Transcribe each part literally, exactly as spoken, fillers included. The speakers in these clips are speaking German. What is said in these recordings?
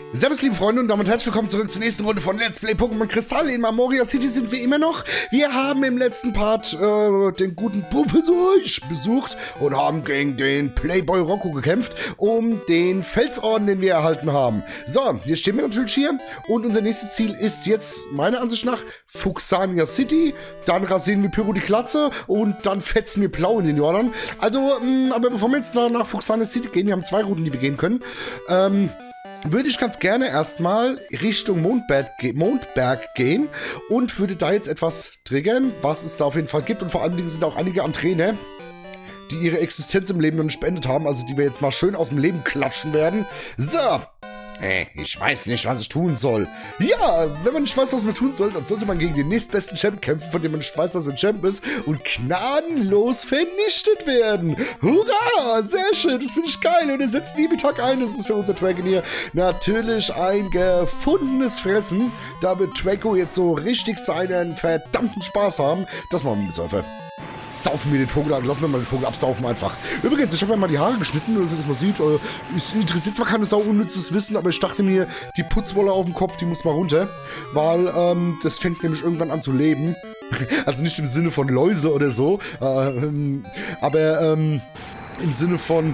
Servus liebe Freunde und damit herzlich willkommen zurück zur nächsten Runde von Let's Play Pokémon Kristall. In Marmoria City sind wir immer noch. Wir haben im letzten Part äh, den guten Professor Eich besucht und haben gegen den Playboy Rocco gekämpft, um den Felsorden, den wir erhalten haben. So, jetzt stehen wir natürlich hier und unser nächstes Ziel ist jetzt, meiner Ansicht nach, Fuchsania City. Dann rasieren wir Pyro die Klatze und dann fetzen wir Blau in den Jordan. Also, mh, aber bevor wir jetzt nach, nach Fuchsania City gehen, wir haben zwei Routen, die wir gehen können, ähm, würde ich ganz gerne erstmal Richtung Mondberg, ge Mondberg gehen und würde da jetzt etwas triggern, was es da auf jeden Fall gibt. Und vor allen Dingen sind auch einige an Trainer, die ihre Existenz im Leben noch nicht beendet haben, also die wir jetzt mal schön aus dem Leben klatschen werden. So. Äh, ich weiß nicht, was ich tun soll. Ja, wenn man nicht weiß, was man tun soll, dann sollte man gegen den nächstbesten Champ kämpfen, von dem man nicht weiß, dass er ein Champ ist, und gnadenlos vernichtet werden. Hurra! Sehr schön, das finde ich geil. Und er setzt nie mit Tag ein. Das ist für unser Dragon hier natürlich ein gefundenes Fressen. Da wird Draco jetzt so richtig seinen verdammten Spaß haben. Das machen wir mit Surfer. Saufen wir den Vogel an, lassen wir mal den Vogel absaufen einfach. Übrigens, ich habe mir mal die Haare geschnitten, dass ihr das mal sieht. Äh, es interessiert zwar keine Sau unnützes Wissen, aber ich dachte mir, die Putzwolle auf dem Kopf, die muss mal runter. Weil ähm, das fängt nämlich irgendwann an zu leben. Also nicht im Sinne von Läuse oder so, äh, ähm, aber ähm, im Sinne von...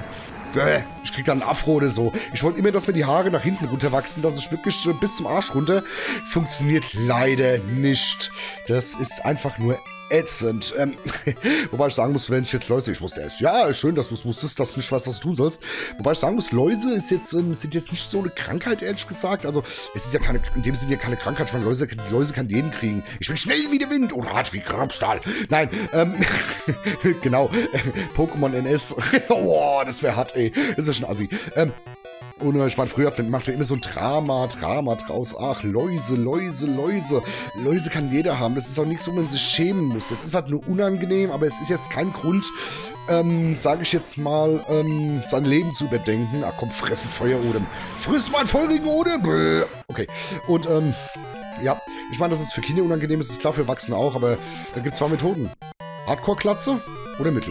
Ich krieg da einen Afro oder so. Ich wollte immer, dass mir die Haare nach hinten runterwachsen, dass ich wirklich bis zum Arsch runter. Funktioniert leider nicht. Das ist einfach nur ätzend. Ähm, wobei ich sagen muss, wenn ich jetzt Läuse, ich wusste erst, ja, schön, dass du es wusstest, dass du nicht weißt, was du tun sollst. Wobei ich sagen muss, Läuse ist jetzt, ähm, sind jetzt nicht so eine Krankheit, ehrlich gesagt. Also, es ist ja keine, in dem Sinne ja keine Krankheit. Ich meine, Läuse, Läuse kann jeden kriegen. Ich bin schnell wie der Wind und hart wie Grabstahl. Nein, ähm, genau. Pokémon N S. Oh, das wäre hart, ey. Das ist ja schon assi. Ähm, Und ich meine, früher macht er immer so ein Drama, Drama draus. Ach, Läuse, Läuse, Läuse. Läuse kann jeder haben. Das ist auch nichts, wo man sich schämen muss. Das ist halt nur unangenehm, aber es ist jetzt kein Grund, ähm, sage ich jetzt mal, ähm, sein Leben zu überdenken. Ach komm, fressen Feuerodem. Friss meinen feurigen Odem! Okay. Und, ähm, ja, ich meine, dass es für Kinder unangenehm ist, ist klar, für Erwachsene auch, aber da gibt es zwei Methoden. Hardcore-Klatze oder Mittel.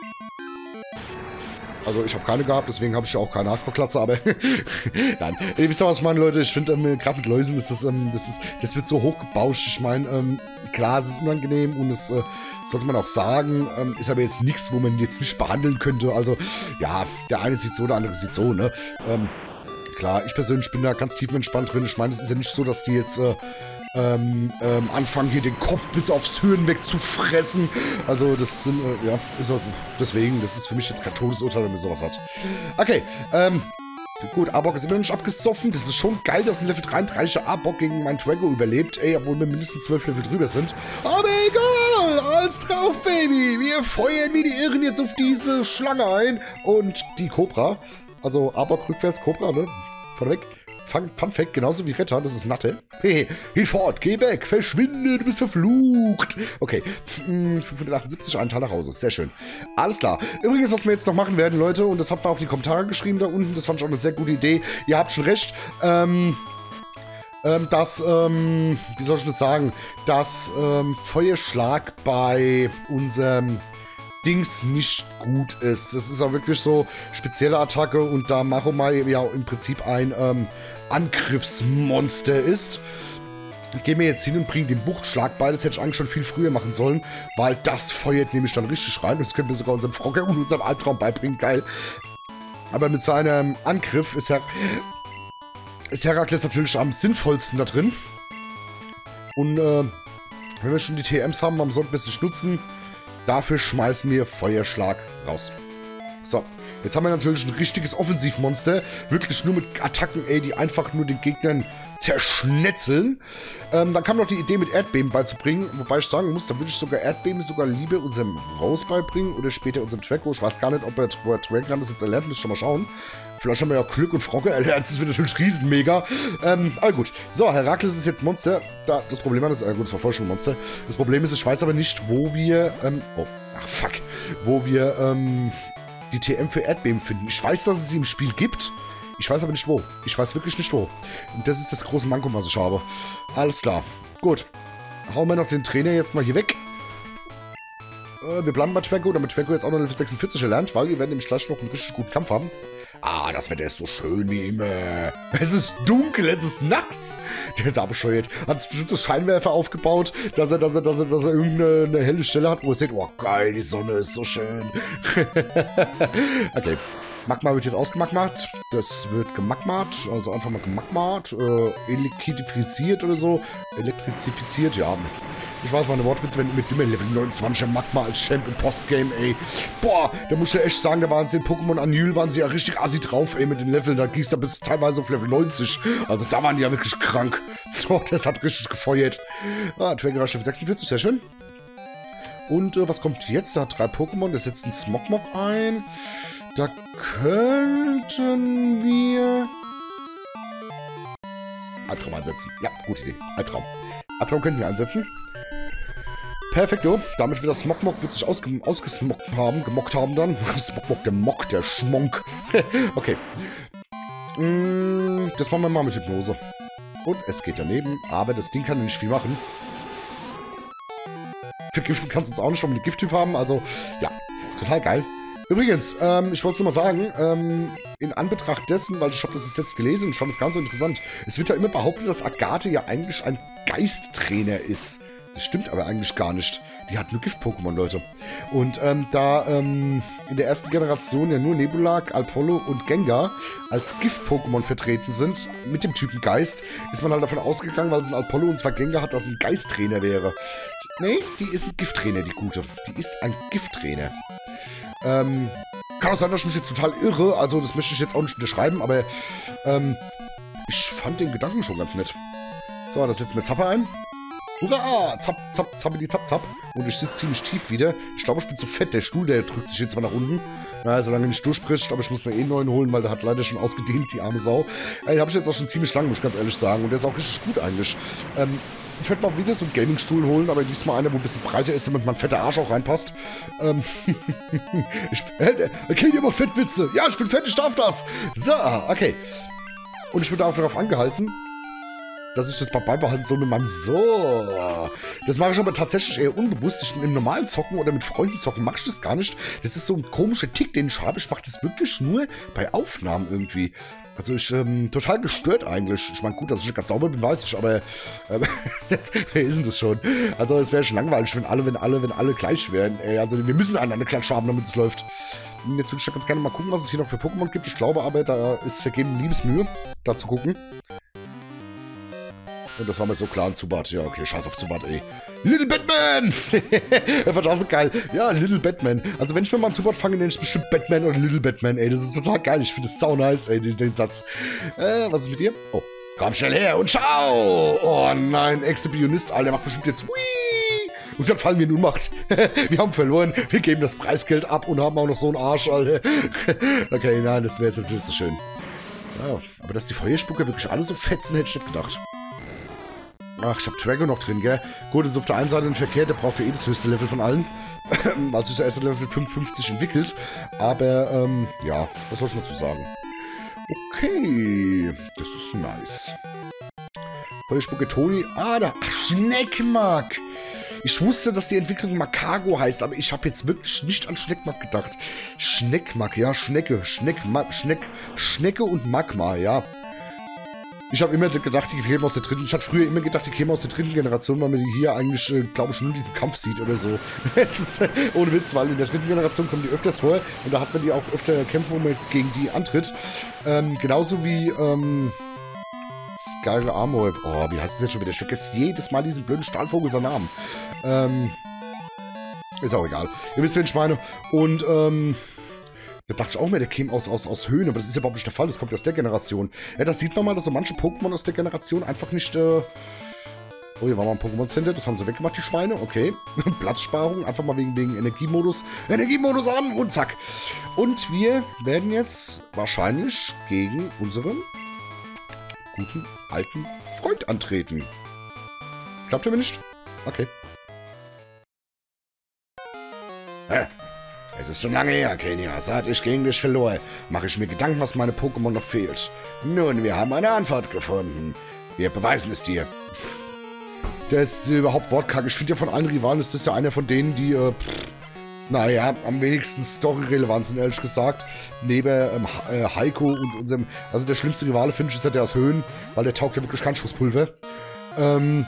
Also ich habe keine gehabt, deswegen habe ich ja auch keine Hardcore-Klatze, aber nein. Ihr wisst ja, was ich meine, Leute. Ich finde, ähm, gerade mit Läusen ist das, ähm, das ist, das wird so hochgebauscht. Ich meine, ähm, klar, es ist unangenehm und das äh, sollte man auch sagen. Ähm, ist aber jetzt nichts, wo man jetzt nicht behandeln könnte. Also, ja, der eine sieht so, der andere sieht so, ne? Ähm, klar, ich persönlich bin da ganz tief entspannt drin. Ich meine, es ist ja nicht so, dass die jetzt... Äh, Ähm, ähm, anfangen hier den Kopf bis aufs Hirn wegzufressen. Also das sind, äh, ja, ist halt, deswegen, das ist für mich jetzt kein Todesurteil, wenn man sowas hat. Okay, ähm, gut, Arbok ist immer noch nicht abgesoffen. Das ist schon geil, dass ein Level dreiunddreißiger Arbok gegen meinen Drago überlebt. Ey, obwohl wir mindestens zwölf Level drüber sind. Aber egal, alles drauf, Baby. Wir feuern wie die Irren jetzt auf diese Schlange ein. Und die Cobra, also Arbok rückwärts, Cobra, ne, vorweg. Fun, Fun Fact, genauso wie Retter, das ist Natte. Hey, hinfort, geh weg, verschwinde, du bist verflucht. Okay, fünfhundertachtundsiebzig, ein Teil nach Hause, sehr schön. Alles klar. Übrigens, was wir jetzt noch machen werden, Leute, und das habt ihr auch in die Kommentare geschrieben da unten, das fand ich auch eine sehr gute Idee. Ihr habt schon recht, ähm, ähm, dass, ähm, wie soll ich das sagen, dass, ähm, Feuerschlag bei unserem Dings nicht gut ist. Das ist auch wirklich so spezielle Attacke und da Maromai ja im Prinzip ein, ähm, Angriffsmonster ist. Gehen wir jetzt hin und bringen den Buchtschlag bei. Das hätte ich eigentlich schon viel früher machen sollen, weil das feuert nämlich dann richtig rein. Das können wir sogar unserem Frogger und unserem Albtraum beibringen. Geil. Aber mit seinem Angriff ist, Her ist Herakles natürlich am sinnvollsten da drin. Und äh, wenn wir schon die T Ms haben, am Sonntag bisschen nutzen. Dafür schmeißen wir Feuerschlag raus. So. Jetzt haben wir natürlich ein richtiges Offensivmonster. Wirklich nur mit Attacken, ey, die einfach nur den Gegnern zerschnetzeln. Ähm, dann kam noch die Idee, mit Erdbeben beizubringen. Wobei ich sagen muss, da würde ich sogar Erdbeben sogar lieber unserem Rose beibringen oder später unserem Draco. Ich weiß gar nicht, ob er Draco das jetzt erlernt, müsst ihr schon mal schauen. Vielleicht haben wir ja Glück und Frogger erlernt. Das wird natürlich riesen mega. Ähm, aber gut. So, Herakles ist jetzt Monster. Da, das Problem ist, äh, gut, das war vorher schon ein Monster. Das Problem ist, ich weiß aber nicht, wo wir, ähm, oh, ach fuck, wo wir, ähm, die T M für Erdbeben finden. Ich weiß, dass es sie im Spiel gibt. Ich weiß aber nicht wo. Ich weiß wirklich nicht wo. Und das ist das große Manko, was ich habe. Alles klar. Gut. Hauen wir noch den Trainer jetzt mal hier weg. Äh, wir bleiben bei Draco, damit Draco jetzt auch noch Level sechsundvierzig erlernt, weil wir werden nämlich gleich noch einen richtig guten Kampf haben. Ah, das Wetter ist so schön wie immer. Es ist dunkel, es ist nachts. Der ist abbescheuert. Hat bestimmt so Scheinwerfer aufgebaut, dass er, dass er, dass er, dass er irgendeine eine helle Stelle hat, wo er sieht, oh geil, die Sonne ist so schön. Okay. Magma wird jetzt ausgemagmat. Das wird gemagmat, also einfach mal gemagmat, äh, elektrifisiert oder so. Elektrifiziert, ja. Ich weiß, meine Wortwitze, wenn mit dem Level neunundzwanziger Magma als Champ im Postgame, ey. Boah, da muss ich ja echt sagen, da waren sie in Pokémon Anil, waren sie ja richtig assi drauf, ey, mit den Leveln. Da ging es da bis teilweise auf Level neunzig. Also da waren die ja wirklich krank. Oh, das hat richtig gefeuert. Ah, Trigger Level sechsundvierzig, sehr schön. Und äh, was kommt jetzt? Da hat drei Pokémon, der setzt einen Smogmog ein. Da könnten wir Albtraum einsetzen. Ja, gute Idee. Albtraum. Albtraum könnten wir einsetzen. Perfekto. Damit wir das Smogmog wird sich ausge ausgesmockt haben, gemockt haben dann. Smogmog, der Mock, der Schmonk. Okay. Mm, das machen wir mal mit Hypnose. Und es geht daneben, aber das Ding kann nicht viel machen. Vergiften kannst du uns auch nicht, weil wir einen Gifttyp haben. Also, ja, total geil. Übrigens, ähm, ich wollte es nur mal sagen, ähm, in Anbetracht dessen, weil ich habe das jetzt gelesen und ich fand das ganz so interessant, es wird ja immer behauptet, dass Agathe ja eigentlich ein Geisttrainer ist. Das stimmt aber eigentlich gar nicht. Die hat nur Gift-Pokémon, Leute. Und ähm, da ähm, in der ersten Generation ja nur Nebulak, Alpollo und Gengar als Gift-Pokémon vertreten sind, mit dem Typen Geist, ist man halt davon ausgegangen, weil es ein Alpollo und zwar Gengar hat, dass es ein Geisttrainer wäre. Nee, die ist ein Gifttrainer, die gute. Die ist ein Gifttrainer. Ähm, kann auch sein, dass ich mich jetzt total irre, also das möchte ich jetzt auch nicht unterschreiben, aber ähm, ich fand den Gedanken schon ganz nett. So, das setzt mir Zapper ein. Hurra! Zapp, zapp, zappeli, zapp, zapp. Und ich sitze ziemlich tief wieder. Ich glaube, ich bin zu fett. Der Stuhl, der drückt sich jetzt mal nach unten. Na, solange nicht durchbricht, aber ich muss mir eh einen neuen holen, weil der hat leider schon ausgedehnt, die arme Sau. Äh, den habe ich jetzt auch schon ziemlich lang, muss ich ganz ehrlich sagen. Und der ist auch richtig gut eigentlich. Ähm, ich werde mal wieder so einen Gaming-Stuhl holen, aber diesmal einer, wo ein bisschen breiter ist, damit mein fetter Arsch auch reinpasst. Ähm, ich, äh, okay, ihr macht Fettwitze. Ja, ich bin fett, ich darf das. So, okay. Und ich wurde auch darauf angehalten, dass ich das mal beibehalten soll mit meinem So. Das mache ich aber tatsächlich eher unbewusst. Ich, im normalen Zocken oder mit Freunden zocken mache ich das gar nicht. Das ist so ein komischer Tick, den ich habe. Ich mache das wirklich nur bei Aufnahmen irgendwie. Also ich, ähm, total gestört eigentlich. Ich meine, gut, dass ich nicht ganz sauber bin, weiß ich, aber ähm, das, wer ist denn das schon? Also es wäre schon langweilig, wenn alle, wenn alle, wenn alle gleich wären. Ey, also wir müssen einander Klatsch haben, damit es läuft. Und jetzt würde ich ganz gerne mal gucken, was es hier noch für Pokémon gibt. Ich glaube aber, da ist vergeben Liebesmühe, da zu gucken. Und das war mir so klar in Zubat. Ja, okay, scheiß auf Zubat, ey. Little Batman! Das war so geil. Ja, Little Batman. Also wenn ich mir mal einen Zubat fange, nenne ich bestimmt Batman oder Little Batman, ey. Das ist total geil. Ich finde das sau nice, ey, den, den Satz. Äh, was ist mit dir? Oh, komm schnell her und schau! Oh nein, Exhibitionist, Alter, der macht bestimmt jetzt Wii! Und dann fallen wir in Ohnmacht. Wir haben verloren. Wir geben das Preisgeld ab und haben auch noch so einen Arsch, Alter. Okay, nein, das wäre jetzt natürlich so schön. Ja, aber dass die Feuerspucker wirklich alle so fetzen, hätte ich nicht gedacht. Ach, ich hab Drago noch drin, gell? Gut, das ist auf der einen Seite ein Verkehr, der braucht ja eh das höchste Level von allen. Also ist er erst Level fünfundfünfzig entwickelt. Aber, ähm, ja, was soll ich dazu sagen? Okay, das ist nice. Feuerspucke Toni. Ah, da. Ach, Schneckmark. Ich wusste, dass die Entwicklung Makago heißt, aber ich habe jetzt wirklich nicht an Schneckmark gedacht. Schneckmark, ja, Schnecke, Schneckmark, Schneck, Schnecke und Magma, ja. Ich habe immer gedacht, die kämen aus der dritten. Ich hatte früher immer gedacht, die kämen aus der dritten Generation, weil man die hier eigentlich, äh, glaube ich, nur in diesem Kampf sieht oder so. Es ist äh, ohne Witz, weil in der dritten Generation kommen die öfters vor und da hat man die auch öfter Kämpfe, wo man gegen die antritt. Ähm, genauso wie, ähm, Skyler Armor. Oh, wie heißt es jetzt schon wieder? Ich vergesse jedes Mal diesen blöden Stahlvogel seinen Namen. Ähm, ist auch egal. Ihr wisst, wen ich meine. Und, ähm, da dachte ich auch mehr, der käme aus, aus, aus Höhen, aber das ist ja überhaupt nicht der Fall, das kommt aus der Generation. Ja, das sieht man mal, dass so manche Pokémon aus der Generation einfach nicht, äh... Oh, hier war mal ein Pokémon Center, das haben sie weggemacht, die Schweine, okay. Platzsparung, einfach mal wegen, wegen Energiemodus. Energiemodus an und zack. Und wir werden jetzt wahrscheinlich gegen unseren guten, alten Freund antreten. Klappt er mir nicht? Okay. Hä? Es ist schon lange her, Kenia. Seit ich gegen dich verlor, mache ich mir Gedanken, was meine Pokémon noch fehlt. Nun, wir haben eine Antwort gefunden. Wir beweisen es dir. Der ist überhaupt wortkarg. Ich finde ja von allen Rivalen ist das ja einer von denen, die, äh, pff, naja, am wenigsten Story-Relevanz sind, ehrlich gesagt. Neben ähm, äh, Heiko und unserem, also der schlimmste Rivale, finde ich, ist ja der aus Höhen, weil der taugt ja wirklich kein Schusspulver. Ähm,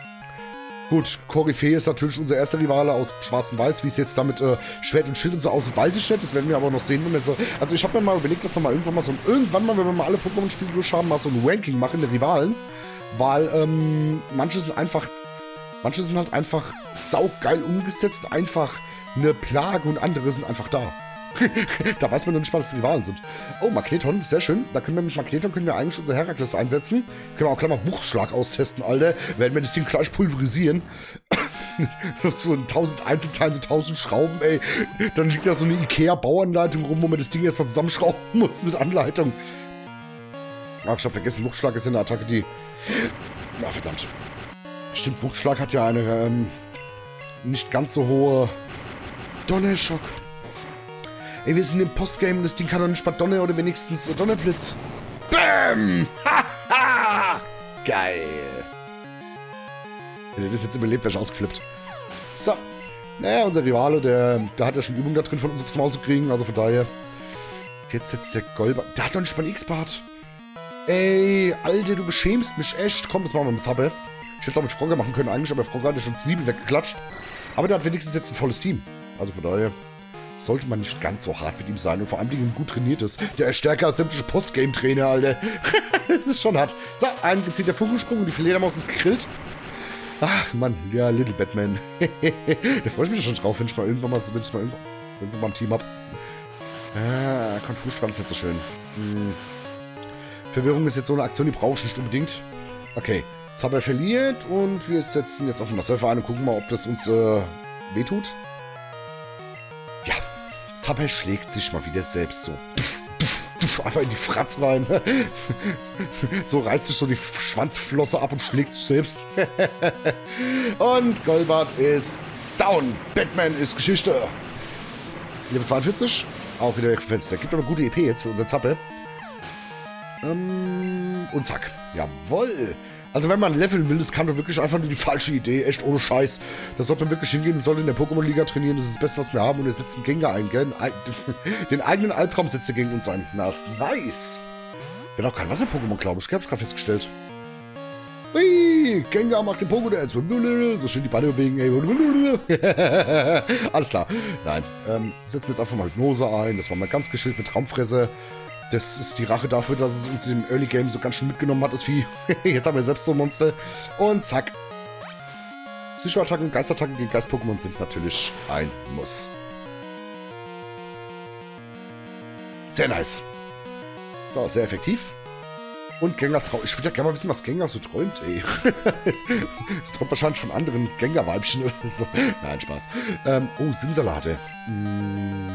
gut, Koryphäe ist natürlich unser erster Rivale aus Schwarz und Weiß. Wie es jetzt damit äh, Schwert und Schild und so aussieht, weiß ich nicht. Das werden wir aber noch sehen, wenn wir so. Also ich habe mir mal überlegt, dass wir mal irgendwann mal so ein, irgendwann mal, wenn wir mal alle Pokémon-Spiele durch haben, mal so ein Ranking machen der Rivalen. Weil, ähm, manche sind einfach, manche sind halt einfach saugeil umgesetzt, einfach eine Plage und andere sind einfach da. Da weiß man noch nicht mal, dass die Rivalen sind. Oh, Magneton, sehr schön. Da können wir mit Magneton können wir eigentlich unser Herakles einsetzen. Können wir auch gleich mal Buchschlag austesten, Alter. Werden wir das Ding gleich pulverisieren. so, so ein tausend Einzelteilen, so tausend Schrauben, ey. Dann liegt da so eine Ikea-Bauanleitung rum, wo man das Ding erstmal zusammenschrauben muss mit Anleitung. Ach, ich hab vergessen, Wuchtschlag ist eine Attacke, die... Na, verdammt. Stimmt, Wuchtschlag hat ja eine ähm, nicht ganz so hohe... Donnerschock. Ey, wir sind im Postgame und das Ding kann doch nicht mal Donner oder wenigstens Donnerblitz. Bäm! Haha! Geil. Wenn ihr das jetzt überlebt, wäre ich ausgeflippt. So. Naja, unser Rivale, der, der hat ja schon Übung da drin, von uns aufs Maul zu kriegen. Also von daher. Jetzt setzt der Golber. Der hat doch nicht mal ein X-Part. Ey, Alter, du beschämst mich echt. Komm, das machen wir mit Zappe. Ich hätte es auch mit Frogger machen können eigentlich, aber Frogger hat ja schon Zwiebeln weggeklatscht. Aber der hat wenigstens jetzt ein volles Team. Also von daher sollte man nicht ganz so hart mit ihm sein und vor allem gut trainiert ist. Der ist stärker als sämtliche Postgame-Trainer, Alter. Das ist schon hart. So, ein gezielter Funkensprung und die Fledermaus ist gegrillt. Ach, Mann, ja, Little Batman. Da freue ich mich schon drauf, wenn ich mal irgendwann mal, wenn ich mal irgendwann, irgendwann mal ein Team hab. Ah, Konfusstrand ist nicht so schön. Hm. Verwirrung ist jetzt so eine Aktion, die brauche ich nicht unbedingt. Okay, Zapper verliert und wir setzen jetzt auf den Surfer ein und gucken mal, ob das uns äh, wehtut. Ja, Zapper schlägt sich mal wieder selbst so. Puff, puff, puff, einfach in die Fratz rein. So reißt sich so die Schwanzflosse ab und schlägt sich selbst. Und Golbat ist down. Batman ist Geschichte. Level zweiundvierzig. Auch wieder Fenster. Gibt aber gute E P jetzt für unser Zapper. Ähm, und zack. Jawoll. Also wenn man leveln will, das kann doch wirklich einfach nur die falsche Idee. Echt ohne Scheiß. Da sollte man wirklich hingehen und sollte in der Pokémon-Liga trainieren. Das ist das Beste, was wir haben. Und er setzt einen Gengar ein, gell? Den eigenen Albtraum setzt der gegen uns ein. Na, nice. Der hat auch kein Wasser-Pokémon, glaube ich. Hab ich gerade festgestellt. Hui, Gengar macht den Pokémon. So schön die Beine bewegen. Ey. Alles klar. Nein. Ähm, setzen wir jetzt einfach mal Hypnose ein. Das war mal ganz geschillt mit Traumfresse. Das ist die Rache dafür, dass es uns im Early Game so ganz schön mitgenommen hat, das Vieh. Jetzt haben wir selbst so ein Monster. Und zack. Psychoattacken und Geistattacken gegen Geist-Pokémon sind natürlich ein Muss. Sehr nice. So, sehr effektiv. Und Gengars Traum. Ich würde ja gerne mal wissen, was Gengar so träumt, ey. Es, es träumt wahrscheinlich von anderen Gengar-Weibchen oder so. Nein, Spaß. Ähm, oh, Simsalade. Hm.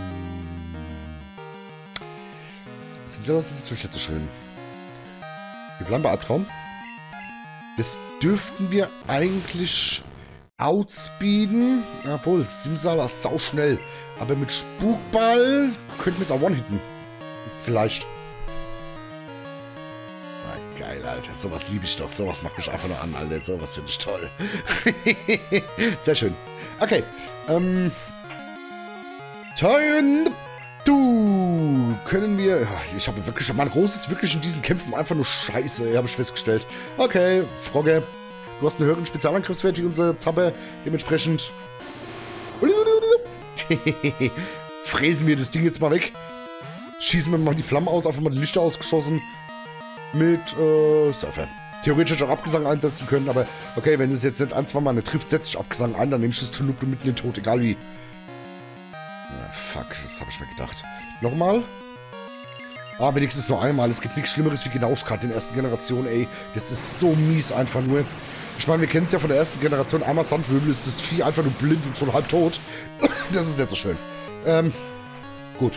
Das ist natürlich nicht so schön. Wir bleiben bei Albtraum. Das dürften wir eigentlich outspeeden. Obwohl, Simsala ist sauschnell. Aber mit Spukball könnten wir es auch one-hitten. Vielleicht. Na, geil, Alter. Sowas liebe ich doch. Sowas macht mich einfach nur an, Alter. Sowas finde ich toll. Sehr schön. Okay. Ähm. Turn. Du, können wir... Ich habe wirklich... Mein Groß ist wirklich in diesen Kämpfen einfach nur scheiße, habe ich festgestellt. Okay, Frogge, du hast einen höheren Spezialangriffswert wie unser Zapper. Dementsprechend... Fräsen wir das Ding jetzt mal weg. Schießen wir mal die Flammen aus, einfach mal die Lichter ausgeschossen. Mit, äh, Surfer. Theoretisch hätte ich auch Abgesang einsetzen können, aber okay, wenn es jetzt nicht ein, zwei Mal eine trifft, setze ich Abgesang ein, dann nehme ich das Tunuktu mitten in den Tod, egal wie. Fuck, das habe ich mir gedacht. Nochmal? Ah, wenigstens nur einmal. Es gibt nichts Schlimmeres wie Genauschkat in der ersten Generation, ey. Das ist so mies einfach nur. Ich meine, wir kennen es ja von der ersten Generation. Einmal Sandwürmel ist das Vieh einfach nur blind und schon halb tot. Das ist nicht so schön. Ähm, gut.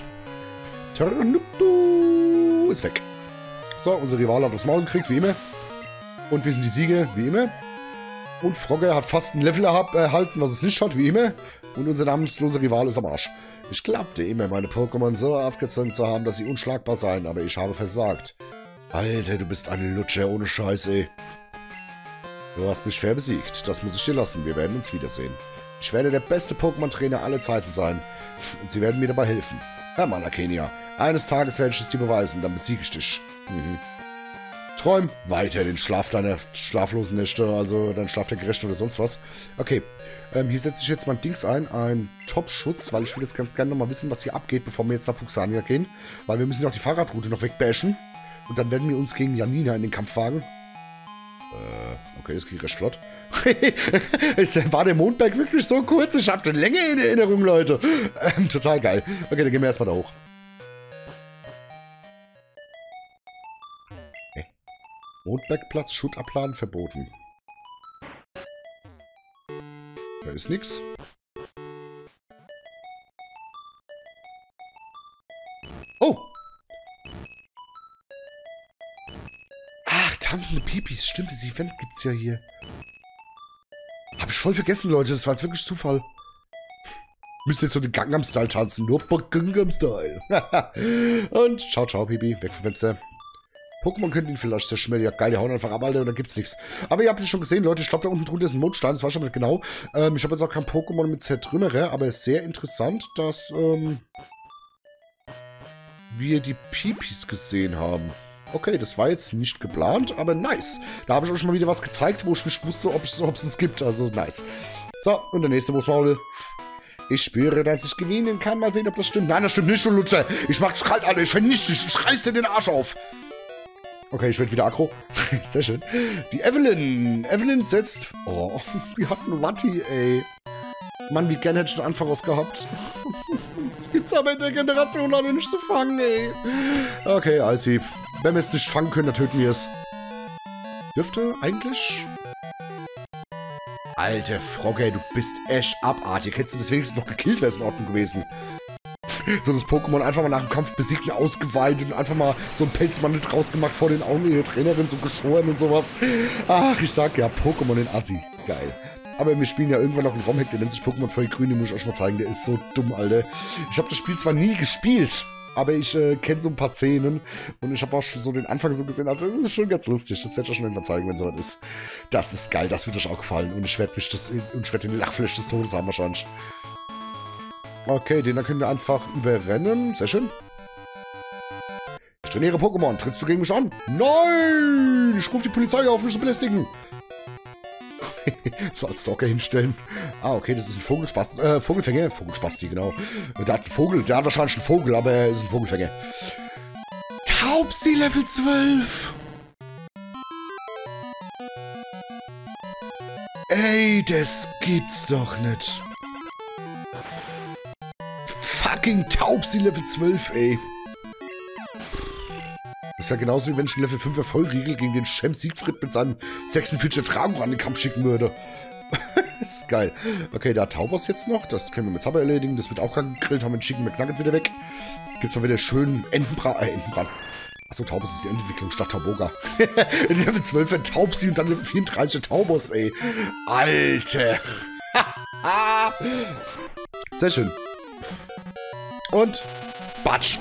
Turnutu ist weg. So, unser Rivale hat das Maul gekriegt, wie immer. Und wir sind die Sieger, wie immer. Und Frogger hat fast ein Level erhalten, was es nicht hat, wie immer. Und unser namensloser Rivale ist am Arsch. Ich glaubte immer, meine Pokémon so aufgezogen zu haben, dass sie unschlagbar seien, aber ich habe versagt. Alter, du bist ein Lutscher ohne Scheiß, ey. Du hast mich schwer besiegt. Das muss ich dir lassen. Wir werden uns wiedersehen. Ich werde der beste Pokémon-Trainer aller Zeiten sein. Und sie werden mir dabei helfen. Hör mal, Arcania. Eines Tages werde ich es dir beweisen, dann besiege ich dich. Mhm. Träum weiter den Schlaf deiner schlaflosen Nächte, also deinen Schlaf der Gerechten oder sonst was. Okay, ähm, hier setze ich jetzt mein Dings ein, ein Top-Schutz, weil ich will jetzt ganz gerne nochmal wissen, was hier abgeht, bevor wir jetzt nach Fuchsania gehen. Weil wir müssen ja auch die Fahrradroute noch wegbashen. Und dann werden wir uns gegen Janina in den Kampf wagen. Äh, okay, das ging recht flott. War der Mondberg wirklich so kurz? Ich habe eine Länge in Erinnerung, Leute. Ähm, total geil. Okay, dann gehen wir erstmal da hoch. Mondbergplatz, Schutt abladen, verboten. Da ist nix. Oh! Ach, tanzende Pipis. Stimmt, dieses Event gibt's ja hier. Hab ich voll vergessen, Leute. Das war jetzt wirklich Zufall. Müsst jetzt so den Gangnam-Style tanzen. Nur Gangnam-Style. Und ciao, ciao, Pipi. Weg vom Fenster. Pokémon könnten ihn vielleicht zerschmettern. Ja, geil, die hauen einfach ab, Alter, und dann gibt's nichts. Aber ihr habt es schon gesehen, Leute. Ich glaube, da unten drunter ist ein Mondstein. Das war schon nicht genau. Ähm, ich habe jetzt auch kein Pokémon mit Zertrümmerer, aber es ist sehr interessant, dass ähm, wir die Pipis gesehen haben. Okay, das war jetzt nicht geplant, aber nice. Da habe ich euch schon mal wieder was gezeigt, wo ich nicht wusste, ob es es gibt. Also nice. So, und der nächste Wurstmaul. Ich spüre, dass ich gewinnen kann. Mal sehen, ob das stimmt. Nein, das stimmt nicht, du Lutscher. Ich mach dich kalt, Alter. Ich vernichte dich. Ich reiß dir den Arsch auf. Okay, ich werde wieder aggro. Sehr schön. Die Evelyn. Evelyn setzt... Oh, die hat einen Watti, ey. Mann, wie gerne hätte ich den Anfang rausgehabt. Das gibt's aber in der Generation alle nicht zu fangen, ey. Okay, I see. Wenn wir es nicht fangen können, dann töten wir es. Dürfte eigentlich... Alter Frogger, du bist echt abartig. Hättest du das wenigstens noch gekillt, wäre es in Ordnung gewesen. So das Pokémon einfach mal nach dem Kampf besiegt und ausgeweitet und einfach mal so ein Pelzmantel draus gemacht vor den Augen ihrer Trainerin, so geschoren und sowas. Ach, ich sag ja, Pokémon in Assi. Geil. Aber wir spielen ja irgendwann noch einen Romhack, der nennt sich Pokémon Feuer Grün, den muss ich euch mal zeigen, der ist so dumm, Alter. Ich habe das Spiel zwar nie gespielt, aber ich äh, kenne so ein paar Szenen und ich habe auch schon so den Anfang so gesehen, also es ist schon ganz lustig, das werde ich euch schon irgendwann zeigen, wenn soweit ist. Das ist geil, das wird euch auch gefallen und ich werde mich das, und ich werde den Lachflash des Todes haben wahrscheinlich. Okay, den da können wir einfach überrennen. Sehr schön. Ich trainiere Pokémon. Trittst du gegen mich an? Nein! Ich rufe die Polizei auf, mich zu belästigen. So als Stalker hinstellen. Ah, okay, das ist ein Vogelspasti. Äh, Vogelfänger. Vogelspasti, genau. Der hat einen Vogel. Der hat wahrscheinlich einen Vogel, aber er ist ein Vogelfänger. Taubsi Level zwölf. Ey, das gibt's doch nicht. Fucking Taubsi Level zwölf, ey. Das wäre genauso, wie wenn ich einen Level fünfer Vollriegel gegen den Cem Siegfried mit seinem sechsundvierziger Tragung an den Kampf schicken würde. Das ist geil. Okay, da hat Taubos jetzt noch. Das können wir mit Zapper erledigen. Das wird auch gerade gegrillt. Haben wir den Chicken McNugget wieder weg. Gibt's mal wieder schön Entenbrat. Äh, Entenbrat. Achso, Taubos ist die Endentwicklung statt Tauboga. In Level zwölf ein Taubsi und dann Level vierunddreißig Taubos, ey. Alter. Sehr schön. Und Batsch.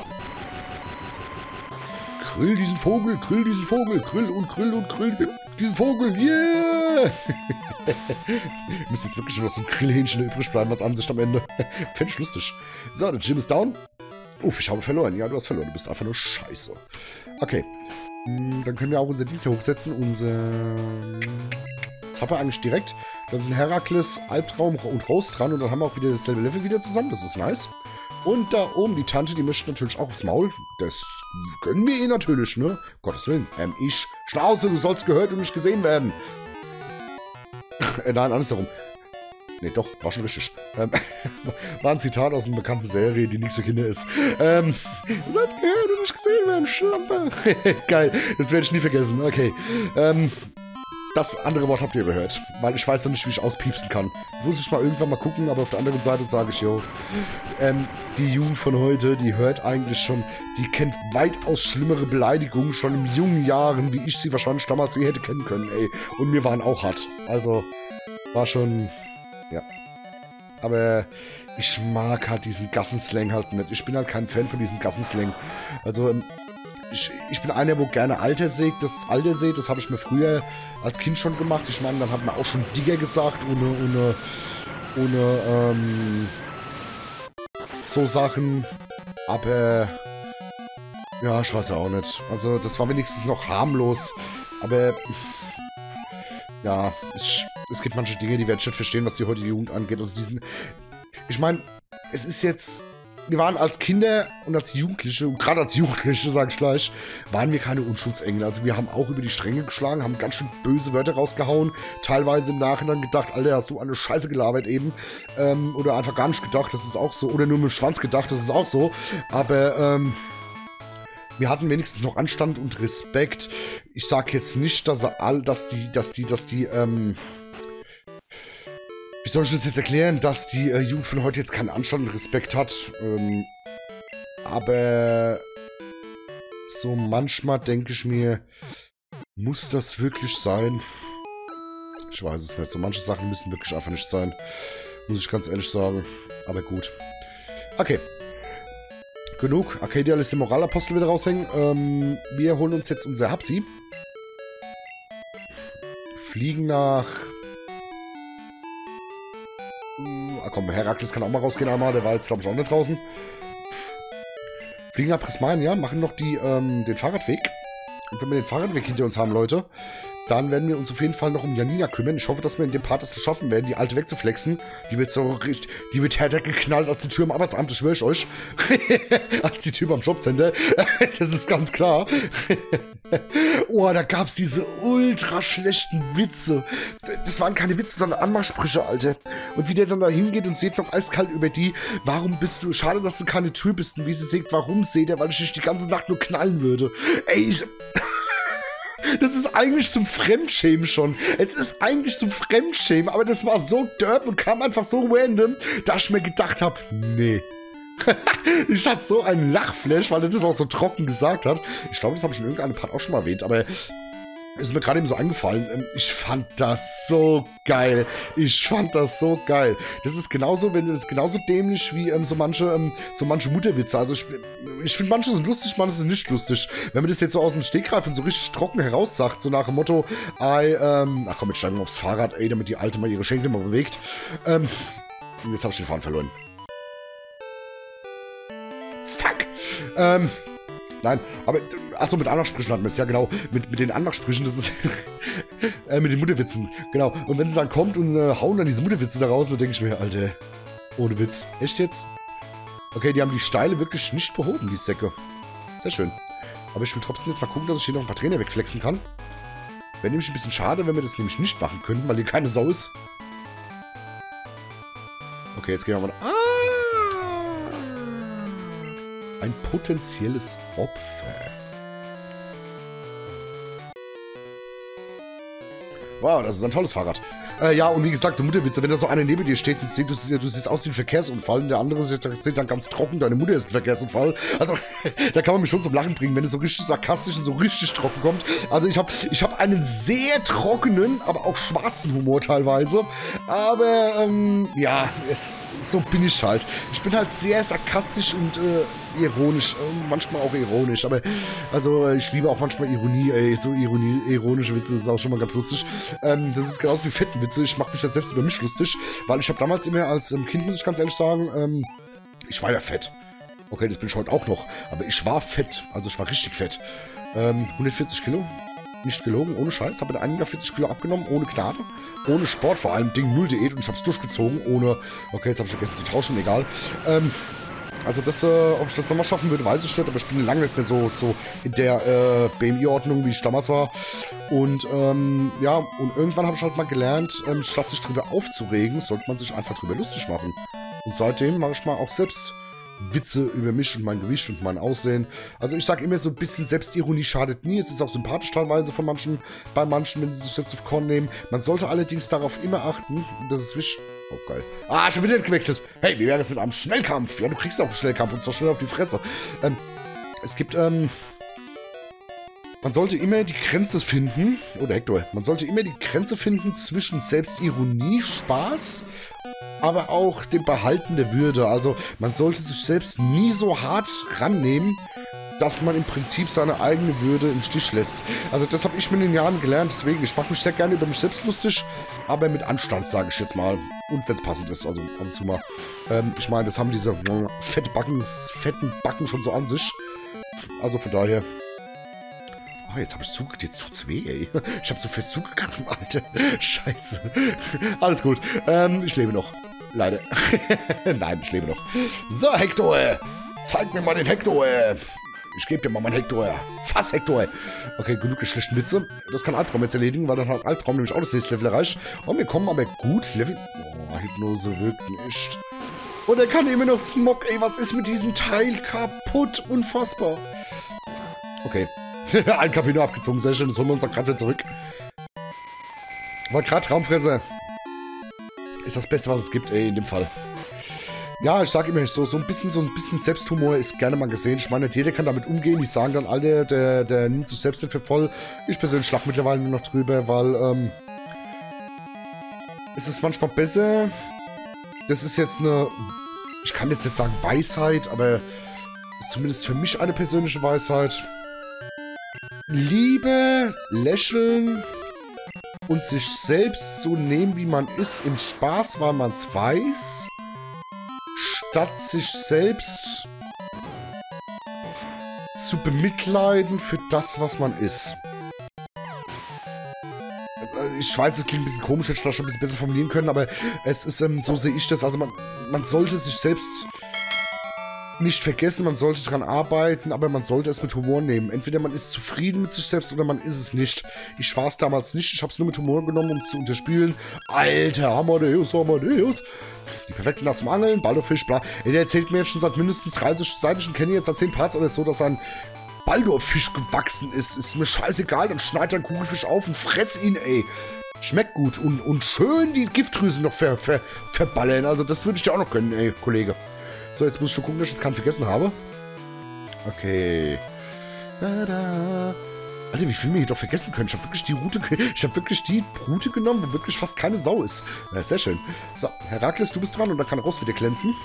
Grill diesen Vogel, grill diesen Vogel, grill und grill und grill diesen Vogel, yeah! Müsste jetzt wirklich nur noch so ein Grillhähnchen übrig bleiben als Ansicht am Ende. Fände ich lustig. So, der Gym ist down. Uff, ich habe verloren. Ja, du hast verloren. Du bist einfach nur scheiße. Okay. Dann können wir auch unser Dings hier hochsetzen. Unser Zapper eigentlich direkt. Dann sind Herakles, Albtraum und Rose dran. Und dann haben wir auch wieder dasselbe Level wieder zusammen. Das ist nice. Und da oben die Tante, die möchte natürlich auch aufs Maul. Das gönnen wir ihr natürlich, ne? Gottes Willen. Ähm, ich. Schnauze, du sollst gehört und nicht gesehen werden. äh, nein, alles darum. Ne, doch, war schon richtig. Ähm, war ein Zitat aus einer bekannten Serie, die nichts für Kinder ist. Ähm, du sollst gehört und nicht gesehen werden, Schlampe. Geil, das werde ich nie vergessen. Okay. Ähm, das andere Wort habt ihr gehört, weil ich weiß noch nicht, wie ich auspiepsen kann. Muss ich mal irgendwann mal gucken, aber auf der anderen Seite sage ich, jo, ähm, die Jugend von heute, die hört eigentlich schon, die kennt weitaus schlimmere Beleidigungen schon in jungen Jahren, wie ich sie wahrscheinlich damals je hätte kennen können, ey. Und mir waren auch hart. Also, war schon, ja. Aber ich mag halt diesen Gassenslang halt nicht. Ich bin halt kein Fan von diesem Gassenslang. Also, Ich, ich bin einer, wo gerne Alter sägt. Das Alter sägt, das habe ich mir früher als Kind schon gemacht. Ich meine, dann hat man auch schon Digger gesagt, ohne, ohne ohne ähm, so Sachen. Aber ja, ich weiß ja auch nicht. Also das war wenigstens noch harmlos. Aber ja, es, es gibt manche Dinge, die werde ich nicht verstehen, was die heutige Jugend angeht. Also diesen, ich meine, es ist jetzt, wir waren als Kinder und als Jugendliche, und gerade als Jugendliche, sag ich gleich, waren wir keine Unschuldsengel. Also wir haben auch über die Stränge geschlagen, haben ganz schön böse Wörter rausgehauen, teilweise im Nachhinein gedacht, Alter, hast du eine Scheiße gelabert eben. Ähm, oder einfach gar nicht gedacht, das ist auch so. Oder nur mit dem Schwanz gedacht, das ist auch so. Aber, ähm... wir hatten wenigstens noch Anstand und Respekt. Ich sag jetzt nicht, dass er all, dass die, dass die, dass die, ähm... wie soll ich das jetzt erklären, dass die äh, Jugend von heute jetzt keinen Anstand und Respekt hat. Ähm, aber so manchmal denke ich mir, muss das wirklich sein? Ich weiß es nicht. So manche Sachen müssen wirklich einfach nicht sein. Muss ich ganz ehrlich sagen. Aber gut. Okay. Genug. Arcadia lässt den Moralapostel wieder raushängen. Ähm, wir holen uns jetzt unser Hapsi. Fliegen nach... Ah komm, Herakles kann auch mal rausgehen einmal. Der war jetzt, glaube ich, auch nicht draußen. Fliegen nach Prismania, machen noch die, ähm, den Fahrradweg. Und wenn wir den Fahrradweg hinter uns haben, Leute, dann werden wir uns auf jeden Fall noch um Janina kümmern. Ich hoffe, dass wir in dem Part das schaffen werden, die alte wegzuflexen. Die wird so richtig, die wird härter geknallt als die Tür im Arbeitsamt, das schwöre ich euch. Als die Tür beim Jobcenter. Das ist ganz klar. Oh, da gab es diese ultra schlechten Witze. Das waren keine Witze, sondern Anmachsprüche, Alter. Und wie der dann da hingeht und seht noch eiskalt über die, warum bist du, schade, dass du keine Tür bist. Und wie sie sagt, warum seht ihr, weil ich dich die ganze Nacht nur knallen würde. Ey, ich... Das ist eigentlich zum Fremdschämen schon. Es ist eigentlich zum Fremdschämen, aber das war so derb und kam einfach so random, dass ich mir gedacht habe, nee. Ich hatte so einen Lachflash, weil er das auch so trocken gesagt hat. Ich glaube, das habe ich in irgendeinem Part auch schon mal erwähnt, aber ist mir gerade eben so eingefallen. Ich fand das so geil. Ich fand das so geil. Das ist genauso, wenn das ist genauso dämlich wie ähm, so manche ähm, so manche Mutterwitze. Also ich, ich finde, manche sind lustig, manche sind nicht lustig. Wenn man das jetzt so aus dem Stegreif und so richtig trocken heraussagt, so nach dem Motto, I, ähm, ach komm, jetzt steigen wir aufs Fahrrad, ey, damit die Alte mal ihre Schenkel mal bewegt. Ähm, jetzt habe ich den Faden verloren. Fuck! Ähm, nein, aber, achso, mit Anmachsprüchen hatten wir es, ja genau, mit, mit den Anmachsprüchen, das ist, äh, mit den Mutterwitzen, genau. Und wenn sie dann kommt und äh, hauen dann diese Mutterwitze da raus, dann denke ich mir, Alter, ohne Witz, echt jetzt? Okay, die haben die Steile wirklich nicht behoben, die Säcke. Sehr schön. Aber ich will trotzdem jetzt mal gucken, dass ich hier noch ein paar Trainer wegflexen kann. Wäre nämlich ein bisschen schade, wenn wir das nämlich nicht machen könnten, weil hier keine Sau ist. Okay, jetzt gehen wir mal... Ah! Ein potenzielles Opfer. Wow, das ist ein tolles Fahrrad. Äh, ja, und wie gesagt, so Mutterwitze, wenn da so einer neben dir steht und sieht, du, du siehst aus wie ein Verkehrsunfall und der andere sieht, sieht dann ganz trocken, deine Mutter ist ein Verkehrsunfall. Also, da kann man mich schon zum Lachen bringen, wenn es so richtig sarkastisch und so richtig trocken kommt. Also, ich habe ich hab einen sehr trockenen, aber auch schwarzen Humor teilweise. Aber, ähm, ja, es, so bin ich halt. Ich bin halt sehr sarkastisch und äh, ironisch, äh, manchmal auch ironisch. Aber, also, ich liebe auch manchmal Ironie, ey, so Ironie, ironische Witze, das ist auch schon mal ganz lustig. Ähm, das ist genauso wie fetten Witze. Ich mache mich jetzt selbst über mich lustig, weil ich habe damals immer als ähm, Kind, muss ich ganz ehrlich sagen, ähm, ich war ja fett. Okay, das bin ich heute auch noch, aber ich war fett, also ich war richtig fett. Ähm, hundertvierzig Kilo, nicht gelogen, ohne Scheiß, habe in vierzig Kilo abgenommen, ohne Gnade, ohne Sport vor allem, Ding, null Diät und ich habe es durchgezogen, ohne, okay, jetzt habe ich vergessen zu tauschen, egal. Ähm, Also das, äh, ob ich das nochmal schaffen würde, weiß ich nicht, aber ich bin lange nicht mehr so, so in der äh, B M I-Ordnung, wie ich damals war. Und ähm, ja, und irgendwann habe ich halt mal gelernt, ähm, statt sich drüber aufzuregen, sollte man sich einfach drüber lustig machen. Und seitdem mache ich mal auch selbst Witze über mich und mein Gewicht und mein Aussehen. Also ich sage immer, so ein bisschen Selbstironie schadet nie. Es ist auch sympathisch teilweise von manchen, bei manchen, wenn sie sich jetzt auf Korn nehmen. Man sollte allerdings darauf immer achten, und das ist wichtig. Oh, geil. Ah, schon wieder gewechselt. Hey, wie wäre es mit einem Schnellkampf? Ja, du kriegst auch einen Schnellkampf und zwar schnell auf die Fresse. Ähm, es gibt, ähm... Man sollte immer die Grenze finden, oder Hector, man sollte immer die Grenze finden zwischen Selbstironie, Spaß, aber auch dem Behalten der Würde. Also man sollte sich selbst nie so hart rannehmen, dass man im Prinzip seine eigene Würde im Stich lässt. Also das habe ich mit den Jahren gelernt, deswegen, ich mache mich sehr gerne über mich selbst lustig, aber mit Anstand, sage ich jetzt mal. Und wenn es passend ist, also ab und zu mal. Ähm, ich meine, das haben diese äh, fette Backen, fetten Backen schon so an sich. Also von daher... Oh, jetzt habe ich zugegriffen. Jetzt tut's weh, ey. Ich habe so fest zugegriffen, Alter. Scheiße. Alles gut. Ähm, ich lebe noch. Leider. Nein, ich lebe noch. So, Hector. Zeig mir mal den Hector. Ich gebe dir mal meinen Hector. Fass, Hector. Okay, genug geschlechten Witze. Das kann Albtraum jetzt erledigen, weil dann hat Albtraum nämlich auch das nächste Level erreicht. Und wir kommen aber gut. Level... Oh, Hypnose wirkt nicht. Und er kann immer noch Smog. Ey, was ist mit diesem Teil kaputt? Unfassbar. Okay. Ein Kapino abgezogen, sehr schön. Das holen wir uns auch gerade wieder zurück. War gerade Traumfresser. Ist das Beste, was es gibt, ey, in dem Fall. Ja, ich sag immer so, so ein bisschen, so ein bisschen Selbsthumor ist gerne mal gesehen. Ich meine, nicht jeder kann damit umgehen. Die sagen dann alle, der, der nimmt sich selbst nicht für voll. Ich persönlich schlag mittlerweile nur noch drüber, weil, ähm, es ist manchmal besser. Das ist jetzt eine, ich kann jetzt nicht sagen Weisheit, aber zumindest für mich eine persönliche Weisheit. Liebe, lächeln und sich selbst so nehmen, wie man ist, im Spaß, weil man es weiß, statt sich selbst zu bemitleiden für das, was man ist. Ich weiß, es klingt ein bisschen komisch, hätte ich das schon ein bisschen besser formulieren können, aber es ist, ähm, so sehe ich das, also man, man sollte sich selbst nicht vergessen, man sollte dran arbeiten, aber man sollte es mit Humor nehmen. Entweder man ist zufrieden mit sich selbst oder man ist es nicht. Ich war es damals nicht, ich habe es nur mit Humor genommen, um zu unterspielen. Alter, Amadeus, Amadeus. Die perfekte Nacht zum Angeln, Baldurfisch, bla. Ey, der erzählt mir jetzt schon seit mindestens dreißig Seiten, schon kenne ich jetzt seit zehn Parts oder so, dass ein Baldurfisch gewachsen ist. Ist mir scheißegal, dann schneid er einen Kugelfisch auf und fress ihn, ey. Schmeckt gut und, und schön die Giftdrüse noch ver, ver, verballern. Also das würde ich dir auch noch können, ey, Kollege. So, jetzt muss ich schon gucken, dass ich jetzt keinen vergessen habe. Okay. Da, da. Alter, wie viel mir hier doch vergessen können. Ich habe wirklich die Route, ich habe wirklich die Route genommen, wo wirklich fast keine Sau ist. Ja, sehr schön. So, Herakles, du bist dran und dann kann Ross wieder glänzen.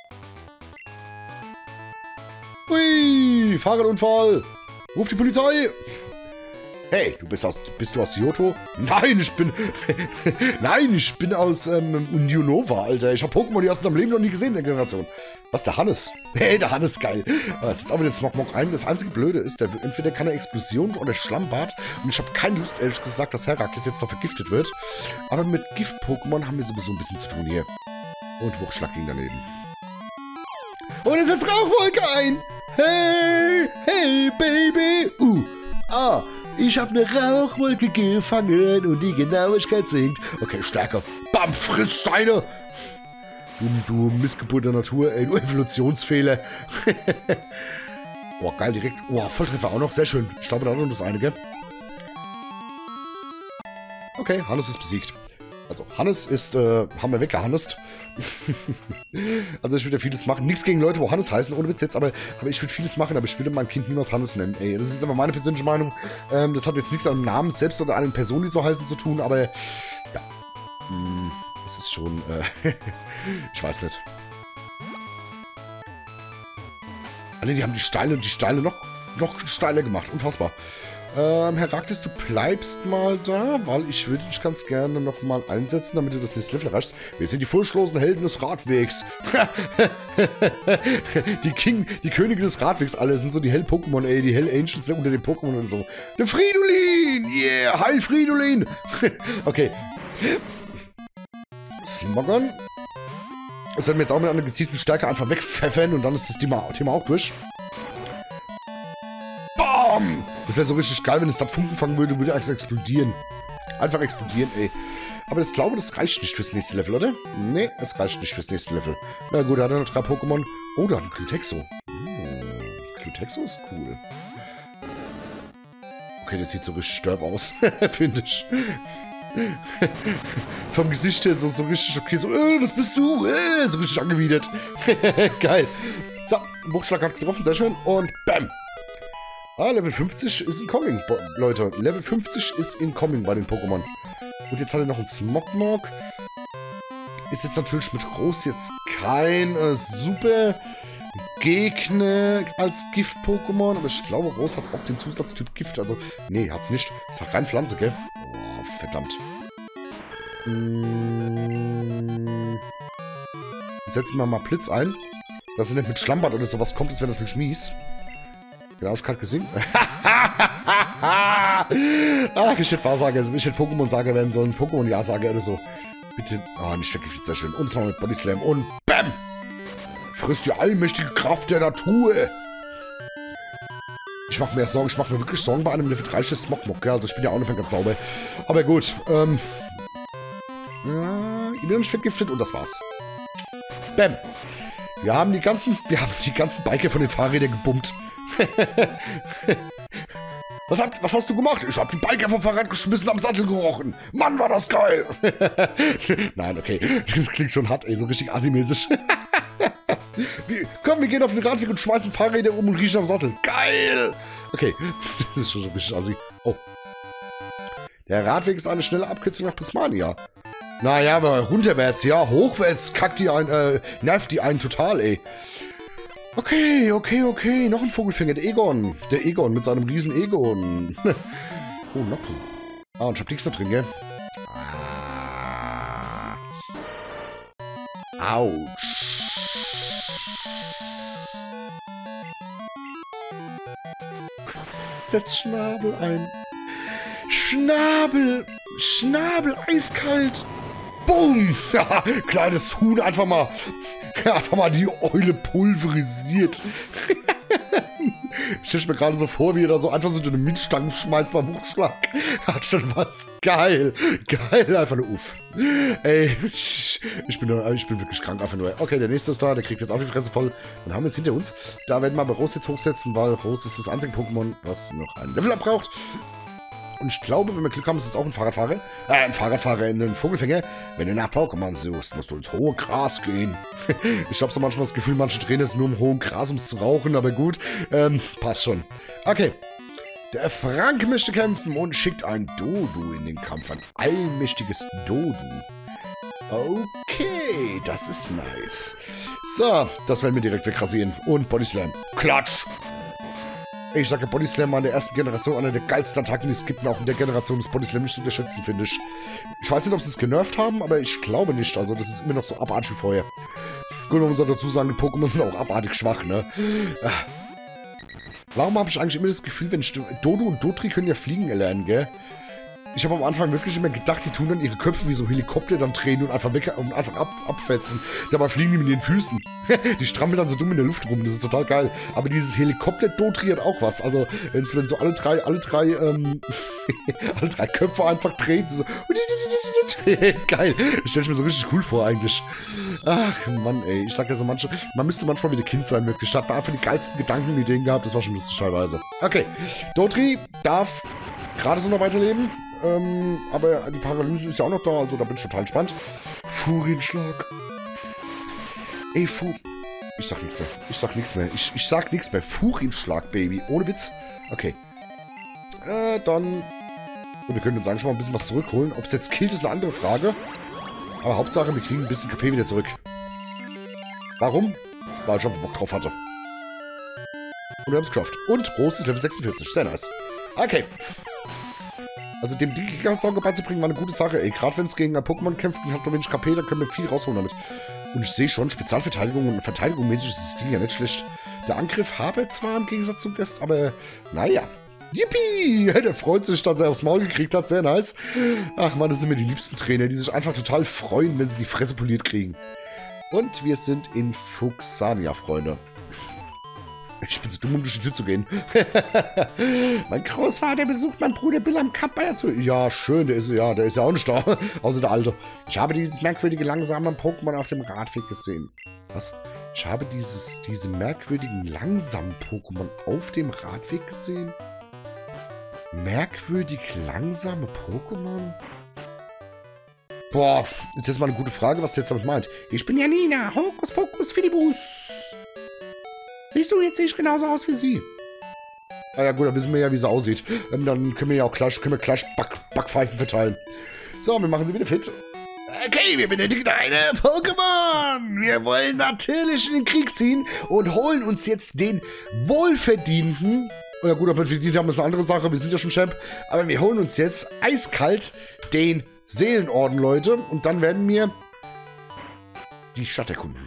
Hui, Fahrradunfall. Ruf die Polizei. Hey, du bist aus, bist du aus Johto? Nein, ich bin, nein, ich bin aus ähm, Unionova, Alter. Ich habe Pokémon, die hast du in deinem Leben noch nie gesehen in der Generation. Was, der Hannes? Hey, der Hannes, geil. Da ist jetzt auch wieder Smogmog ein. Das einzige Blöde ist, der, entweder kann er Explosion oder Schlammbad. Und ich habe keine Lust, ehrlich gesagt, dass Herakles jetzt noch vergiftet wird. Aber mit Gift-Pokémon haben wir sowieso ein bisschen zu tun hier. Und Wuchtschlag ging daneben. Und es setzt Rauchwolke ein. Hey, hey, Baby. Uh, ah. Ich habe eine Rauchwolke gefangen und die Genauigkeit sinkt. Okay, stärker. Bam, friss Steine. Du, du Missgeburt der Natur, ey, du Evolutionsfehler. Boah, geil, direkt. Boah, Volltreffer auch noch. Sehr schön. Ich glaube, da noch das eine, gell? Okay, Hannes ist besiegt. Also, Hannes ist, äh, haben wir weggehannest. Also, ich würde ja vieles machen. Nichts gegen Leute, wo Hannes heißen, ohne Witz jetzt, aber, aber ich würde vieles machen, aber ich würde meinem Kind niemals Hannes nennen. Ey, das ist jetzt aber meine persönliche Meinung. Ähm, das hat jetzt nichts an dem Namen selbst oder an den Personen, die so heißen, zu tun, aber, ja. Hm, es ist schon, äh, ich weiß nicht. Alle, die haben die Steile und die Steile noch, noch steiler gemacht. Unfassbar. Ähm, Herakles, du bleibst mal da, weil ich würde dich ganz gerne nochmal einsetzen, damit du das nächste Level erreichst. Wir sind die furchtlosen Helden des Radwegs. die King, die Könige des Radwegs, alle sind so die Hell-Pokémon, ey, die Hell-Angels unter den Pokémon und so. Der Fridolin! Yeah! Heil Fridolin! Okay. Smogon. Das werden wir jetzt auch mit einer gezielten Stärke einfach wegpfeffern und dann ist das Thema, Thema auch durch. Bam! Das wäre so richtig geil, wenn es da Funken fangen würde, würde es explodieren. Einfach explodieren, ey. Aber ich glaube, das reicht nicht fürs nächste Level, oder? Nee, es reicht nicht fürs nächste Level. Na gut, da hat er noch drei Pokémon. Oh, da hat ein Glutexo. Hm, Glutexo ist cool. Okay, das sieht so richtig störb aus, finde ich. Vom Gesicht her so, so richtig schockiert. So, äh, was bist du? Äh, so richtig angewidert. Geil. So, Wuchtschlag hat getroffen, sehr schön. Und bam. Ah, Level fünfzig ist incoming, Leute. Level fünfzig ist incoming bei den Pokémon. Und jetzt hat er noch einen Smogmog. Ist jetzt natürlich mit Groß jetzt kein äh, super Gegner als Gift-Pokémon. Aber ich glaube, Rose hat auch den Zusatztyp Gift. Also, nee, hat's nicht. Ist halt rein Pflanze, gell? Oh, verdammt. Hm. Setzen wir mal Blitz ein. Dass er nicht mit Schlammbad oder sowas kommt, das wäre natürlich mies. Genau, ich kann gesehen. Ach, ich hätte Wahrsager, ich hätte Pokémon-Sager werden sollen. Pokémon-Ja-Sager oder so. Bitte. Ah, nicht weggefliegt, sehr schön. Und zwar mit Body Slam. Und BAM! Frisst die allmächtige Kraft der Natur. Ich mache mir Sorgen, ich mache mir wirklich Sorgen bei einem Level drei Smogmog, ja. Also ich bin ja auch nicht mehr ganz sauber. Aber gut, ähm. Ja, ich bin nicht weggefliegt und das war's. BAM! Wir haben die ganzen, wir haben die ganzen Biker von den Fahrrädern gebummt. Was, habt, was hast du gemacht? Ich hab die Biker vom Fahrrad geschmissen, am Sattel gerochen. Mann, war das geil. Nein, okay. Das klingt schon hart, ey. So richtig assi-mäßig. Komm, wir gehen auf den Radweg und schmeißen Fahrräder um und riechen am Sattel. Geil. Okay, das ist schon so richtig assi. Oh. Der Radweg ist eine schnelle Abkürzung nach Prismania. Naja, aber runterwärts, ja. Hochwärts kackt die ein, äh, nervt die einen total, ey. Okay, okay, okay. Noch ein Vogelfänger, der Egon. Der Egon mit seinem riesen Egon. Oh, Noctu. Ah, und ich hab nichts da drin, gell? Ah. Autsch. Setz Schnabel ein. Schnabel. Schnabel, eiskalt. Boom. Kleines Huhn, einfach mal... Einfach mal die Eule pulverisiert. Ich stelle mir gerade so vor, wie er da so einfach so eine Milchstange schmeißt beim Buchschlag. Hat schon was. Geil. Geil. Einfach nur uff. Ey, ich, ich, bin, ich bin wirklich krank. Einfach nur. Okay, der nächste ist da. Der kriegt jetzt auch die Fresse voll. Dann haben wir es hinter uns. Da werden wir bei Rose jetzt hochsetzen, weil Rose ist das einzige Pokémon, was noch ein Level braucht. Und ich glaube, wenn wir Glück haben, ist es auch ein Fahrradfahrer. Äh, ein Fahrradfahrer in den Vogelfänger. Wenn du nach Pokémon suchst, musst du ins hohe Gras gehen. Ich habe so manchmal das Gefühl, manche drehen es nur im hohen Gras, um es zu rauchen, aber gut. Ähm, passt schon. Okay. Der Frank möchte kämpfen und schickt ein Dodu in den Kampf. Ein allmächtiges Dodu. Okay, das ist nice. So, das werden wir direkt wegrasieren. Und Body Slam. Klatsch! Ich sage Body Slam war in der ersten Generation einer der geilsten Attacken, die es gibt. Und auch in der Generation ist Body Slam nicht zu unterschätzen, finde ich. Ich weiß nicht, ob sie es genervt haben, aber ich glaube nicht. Also das ist immer noch so abartig wie vorher. Gut, man muss auch dazu sagen, die Pokémon sind auch abartig schwach, ne? Warum habe ich eigentlich immer das Gefühl, wenn ich... Dodo und Dotri können ja fliegen erlernen, gell? Ich habe am Anfang wirklich immer gedacht, die tun dann ihre Köpfe wie so Helikopter dann drehen und einfach weg und einfach ab, abfetzen. Dabei fliegen die mit den Füßen. Die strampeln dann so dumm in der Luft rum, das ist total geil. Aber dieses Helikopter-Dotri hat auch was. Also, wenn's, wenn so alle drei, alle drei, ähm, alle drei Köpfe einfach drehen, so. Geil. Das stelle ich mir so richtig cool vor, eigentlich. Ach, Mann, ey. Ich sag ja so manche, man müsste manchmal wieder Kind sein, wirklich. Da hat man einfach die geilsten Gedanken und Ideen gehabt. Das war schon lustig teilweise. Okay. Dotri darf gerade so noch weiterleben. Ähm, aber die Paralyse ist ja auch noch da, also da bin ich total entspannt. Furienschlag. Ey, Fu... Ich sag nichts mehr. Ich sag nichts mehr. Ich, ich sag nichts mehr. Furienschlag, Baby. Ohne Witz. Okay. Äh, dann... Und wir können uns eigentlich schon mal ein bisschen was zurückholen. Ob es jetzt killt, ist eine andere Frage. Aber Hauptsache, wir kriegen ein bisschen K P wieder zurück. Warum? Weil ich schon Bock drauf hatte. Und wir haben es geschafft. Und Rose ist Level sechsundvierzig. Sehr nice. Okay. Also dem Gigasauger beizubringen war eine gute Sache, ey. Gerade wenn es gegen ein Pokémon kämpft und hat nur wenig K P, dann können wir viel rausholen damit. Und ich sehe schon, Spezialverteidigung und Verteidigung mäßig ist das Ding ja nicht schlecht. Der Angriff habe zwar im Gegensatz zum Rest, aber naja. Yippie! Der freut sich, dass er aufs Maul gekriegt hat. Sehr nice. Ach man, das sind mir die liebsten Trainer, die sich einfach total freuen, wenn sie die Fresse poliert kriegen. Und wir sind in Fuchsania, Freunde. Ich bin zu dumm, um durch die Tür zu gehen. Mein Großvater besucht meinen Bruder Bill am Camp Bayer zu. Ja, schön, der ist ja, der ist ja auch nicht da. Außer der Alte. Ich habe dieses merkwürdige, langsame Pokémon auf dem Radweg gesehen. Was? Ich habe dieses, diese merkwürdigen, langsamen Pokémon auf dem Radweg gesehen? Merkwürdig langsame Pokémon? Boah, ist jetzt mal eine gute Frage, was du jetzt damit meint. Ich bin Janina, Hokus Pokus Fidibus. Siehst du, jetzt sehe ich genauso aus wie sie. Ah ja gut, dann wissen wir ja, wie sie aussieht. Ähm, dann können wir ja auch gleich, können wir gleich Back, Backpfeifen verteilen. So, wir machen sie wieder fit. Okay, wir benötigen eine Pokémon. Wir wollen natürlich in den Krieg ziehen und holen uns jetzt den wohlverdienten... Oh ja gut, ob wir verdient haben, ist eine andere Sache. Wir sind ja schon Champ. Aber wir holen uns jetzt eiskalt den Seelenorden, Leute. Und dann werden wir die Stadt erkunden.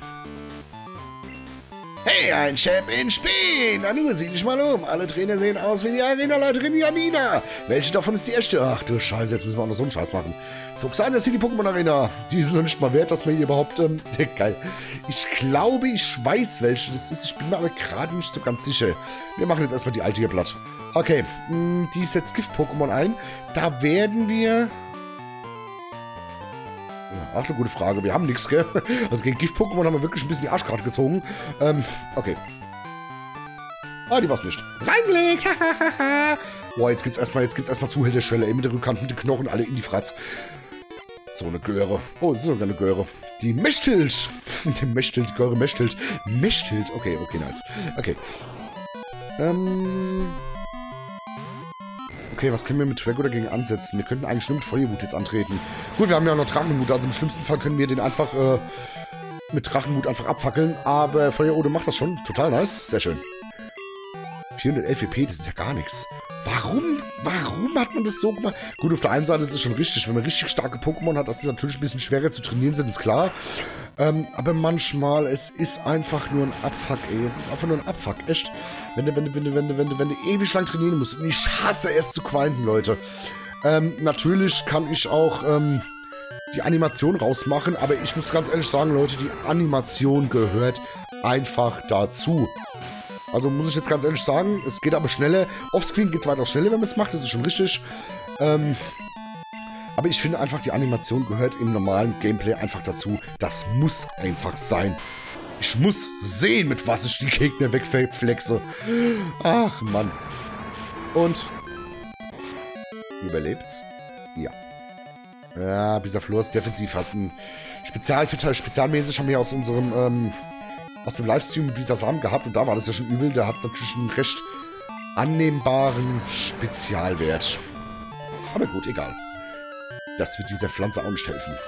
Hey, ein Champ in Spen! Nanu, sieh dich mal um. Alle Trainer sehen aus wie die Arena-Leiterin Janina. Welche davon ist die erste? Ach du Scheiße, jetzt müssen wir auch noch so einen Scheiß machen. Fuchsana City Pokémon Arena. Die ist noch nicht mal wert, dass man hier überhaupt... Ähm, geil. Ich glaube, ich weiß, welche das ist. Ich bin mir aber gerade nicht so ganz sicher. Wir machen jetzt erstmal die alte hier platt. Okay, mh, die setzt Gift-Pokémon ein. Da werden wir... Ach, eine gute Frage. Wir haben nichts, gell? Also gegen Gift-Pokémon haben wir wirklich ein bisschen die Arschkarte gezogen. Ähm, okay. Ah, die war's nicht. Reingelegt! Boah, jetzt gibt's erstmal, jetzt gibt's erstmal Zuhälterschwelle, ey, mit der Rückhand, mit den Knochen, alle in die Fratz. So eine Göre. Oh, das ist sogar eine Göre. Die Mechtild! Die Mechtild, Göre Mechtild. Mechtild. Okay, okay, nice. Okay. Ähm... Okay, was können wir mit Drago dagegen ansetzen? Wir könnten eigentlich nur mit Feuerwut jetzt antreten. Gut, wir haben ja noch Drachenwut, also im schlimmsten Fall können wir den einfach äh, mit Drachenwut einfach abfackeln. Aber Feuerode macht das schon. Total nice. Sehr schön. vierhundertelf E P, das ist ja gar nichts. Warum? Warum hat man das so gemacht? Gut, auf der einen Seite ist es schon richtig. Wenn man richtig starke Pokémon hat, das ist natürlich ein bisschen schwerer zu trainieren sind, ist klar. Ähm, aber manchmal, es ist einfach nur ein Abfuck, ey. Es ist einfach nur ein Abfuck, echt. Wenn du, wenn du, wenn du, wenn du, wenn du, wenn du ewig lang trainieren musst. Und ich hasse es zu grinden, Leute. Ähm, natürlich kann ich auch, ähm, die Animation rausmachen, aber ich muss ganz ehrlich sagen, Leute, die Animation gehört einfach dazu. Also muss ich jetzt ganz ehrlich sagen, es geht aber schneller. Offscreen geht es weiter schneller, wenn man es macht, das ist schon richtig. Ähm, aber ich finde einfach, die Animation gehört im normalen Gameplay einfach dazu. Das muss einfach sein. Ich muss sehen, mit was ich die Gegner wegflexe. Ach, Mann. Und überlebt's? Ja. Ja, Bisaflor ist defensiv, hat ein Spezialverteil, spezialmäßig haben wir aus unserem, ähm, aus dem Livestream Bisasam gehabt und da war das ja schon übel. Der hat natürlich einen recht annehmbaren Spezialwert. Aber gut, egal. Das wird dieser Pflanze auch nicht helfen.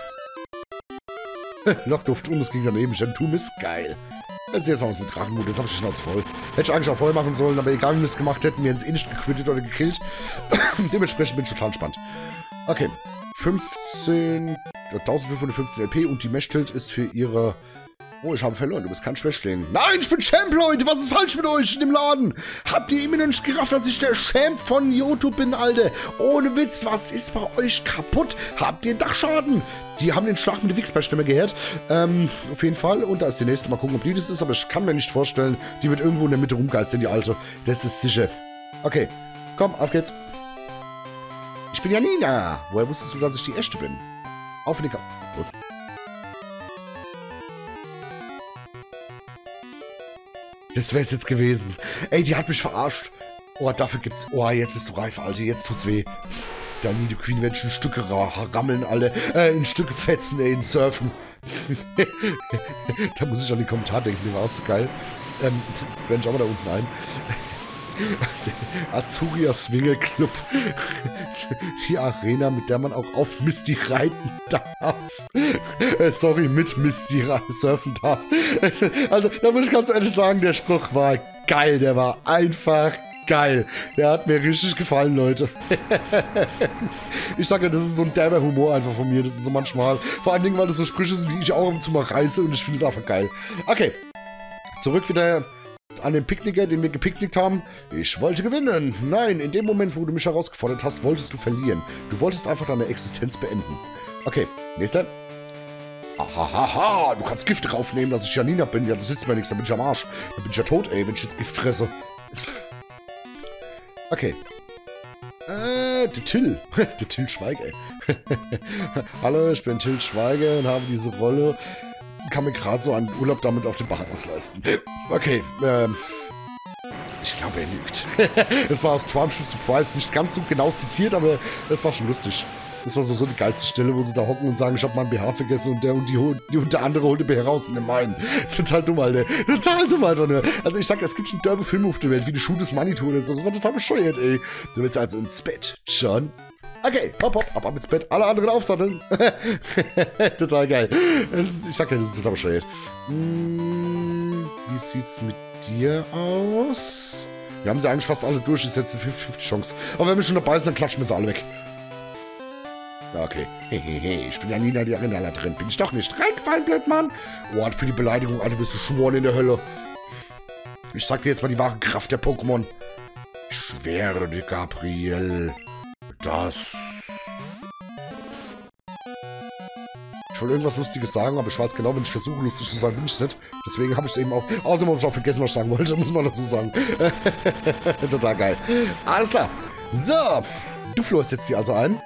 Lockduft um, das ging daneben. Gentum ist geil. Das ist jetzt mal was mit Drachenmut, das habe ich schon als voll. Hätte ich eigentlich auch voll machen sollen, aber egal wie wir es gemacht hätten, wir hätten es eh nicht gequittet oder gekillt. Dementsprechend bin ich total entspannt. Okay. fünfzehn, eintausendfünfhundertfünfzehn L P und die Mechtild ist für ihre... Oh, ich habe verloren, du bist kein Schwächling. Nein, ich bin Champ, Leute, was ist falsch mit euch in dem Laden? Habt ihr immer noch nicht gerafft, dass ich der Champ von Johto bin, Alter? Ohne Witz, was ist bei euch kaputt? Habt ihr Dachschaden? Die haben den Schlag mit der Wixper-Stimme gehört. Ähm, auf jeden Fall. Und da ist die nächste. Mal gucken, ob die das ist, aber ich kann mir nicht vorstellen, die wird irgendwo in der Mitte rumgeistern, die Alte. Das ist sicher. Okay, komm, auf geht's. Ich bin Janina. Woher wusstest du, dass ich die Erste bin? Auf in die Kamera. Los. Das wär's jetzt gewesen. Ey, die hat mich verarscht. Oh, dafür gibt's... Oh, jetzt bist du reif, Alter. Jetzt tut's weh. Da nie die Queen wird in Stücke rammeln, alle. Äh, in Stücke fetzen, ey, in Surfen. Da muss ich an den Kommentar denken, der war auch so geil. Ähm, blende ich auch mal da unten ein. Azuria Swingle Club. Die Arena, mit der man auch auf Misty reiten darf. Äh, sorry, mit Misty surfen darf. Also, da muss ich ganz ehrlich sagen, der Spruch war geil. Der war einfach geil. Der hat mir richtig gefallen, Leute. Ich sage ja, das ist so ein derber Humor einfach von mir. Das ist so manchmal. Vor allen Dingen, weil das so Sprüche sind, die ich auch ab und zu mal reiße und ich finde es einfach geil. Okay. Zurück wieder an den Picknicker, den wir gepicknickt haben. Ich wollte gewinnen. Nein, in dem Moment, wo du mich herausgefordert hast, wolltest du verlieren. Du wolltest einfach deine Existenz beenden. Okay, nächster. Ahahaha, du kannst Gift draufnehmen, dass ich Janina bin. Ja, das nützt mir nichts, dann bin ich am Arsch. Dann bin ich ja tot, ey, wenn ich jetzt Gift fresse. Okay. Äh, der Till. Der Till Schweiger, ey. Hallo, ich bin Till Schweiger und habe diese Rolle. Kann mir gerade so einen Urlaub damit auf den Bahamas leisten. Okay, ähm. Ich glaube, er lügt. Das war aus Triumph Surprise nicht ganz so genau zitiert, aber das war schon lustig. Das war so, so eine Geistesstelle, wo sie da hocken und sagen, ich habe meinen B H vergessen und der und die, die und der andere holt den B H raus und den meinen. Total dumm, Alter. Total dumm, Alter. Also ich sag, es gibt schon derbe Filme auf der Welt, wie die Shoot des Money Tour oder so. Das war total bescheuert, ey. Du willst also ins Bett, John? Okay, hopp, hopp, ab, ab ins Bett. Alle anderen aufsatteln. Total geil. Ist, ich sag ja, das ist total bescheuert. Hm, wie sieht's mit dir aus? Wir haben sie eigentlich fast alle durch. Das ist jetzt eine fünfzig fünfzig Chance. Aber wenn wir schon dabei sind, dann klatschen wir sie alle weg. Ja, okay. Hehehe, ich bin ja Nina, die Arenaleiterin. Bin ich doch nicht. Reingefallen, Blödmann. Oh, für die Beleidigung, Alter, wirst du schmoren in der Hölle. Ich sag dir jetzt mal die wahre Kraft der Pokémon. Ich schwöre dir, Gabriel. Das. Ich wollte irgendwas Lustiges sagen, aber ich weiß genau, wenn ich versuche, lustig zu sein, bin ich es nicht. Deswegen habe ich es eben auch... Außerdem habe ich auch vergessen, was ich sagen wollte, muss man dazu sagen. Total geil. Alles klar. So. Duflo setzt die also ein.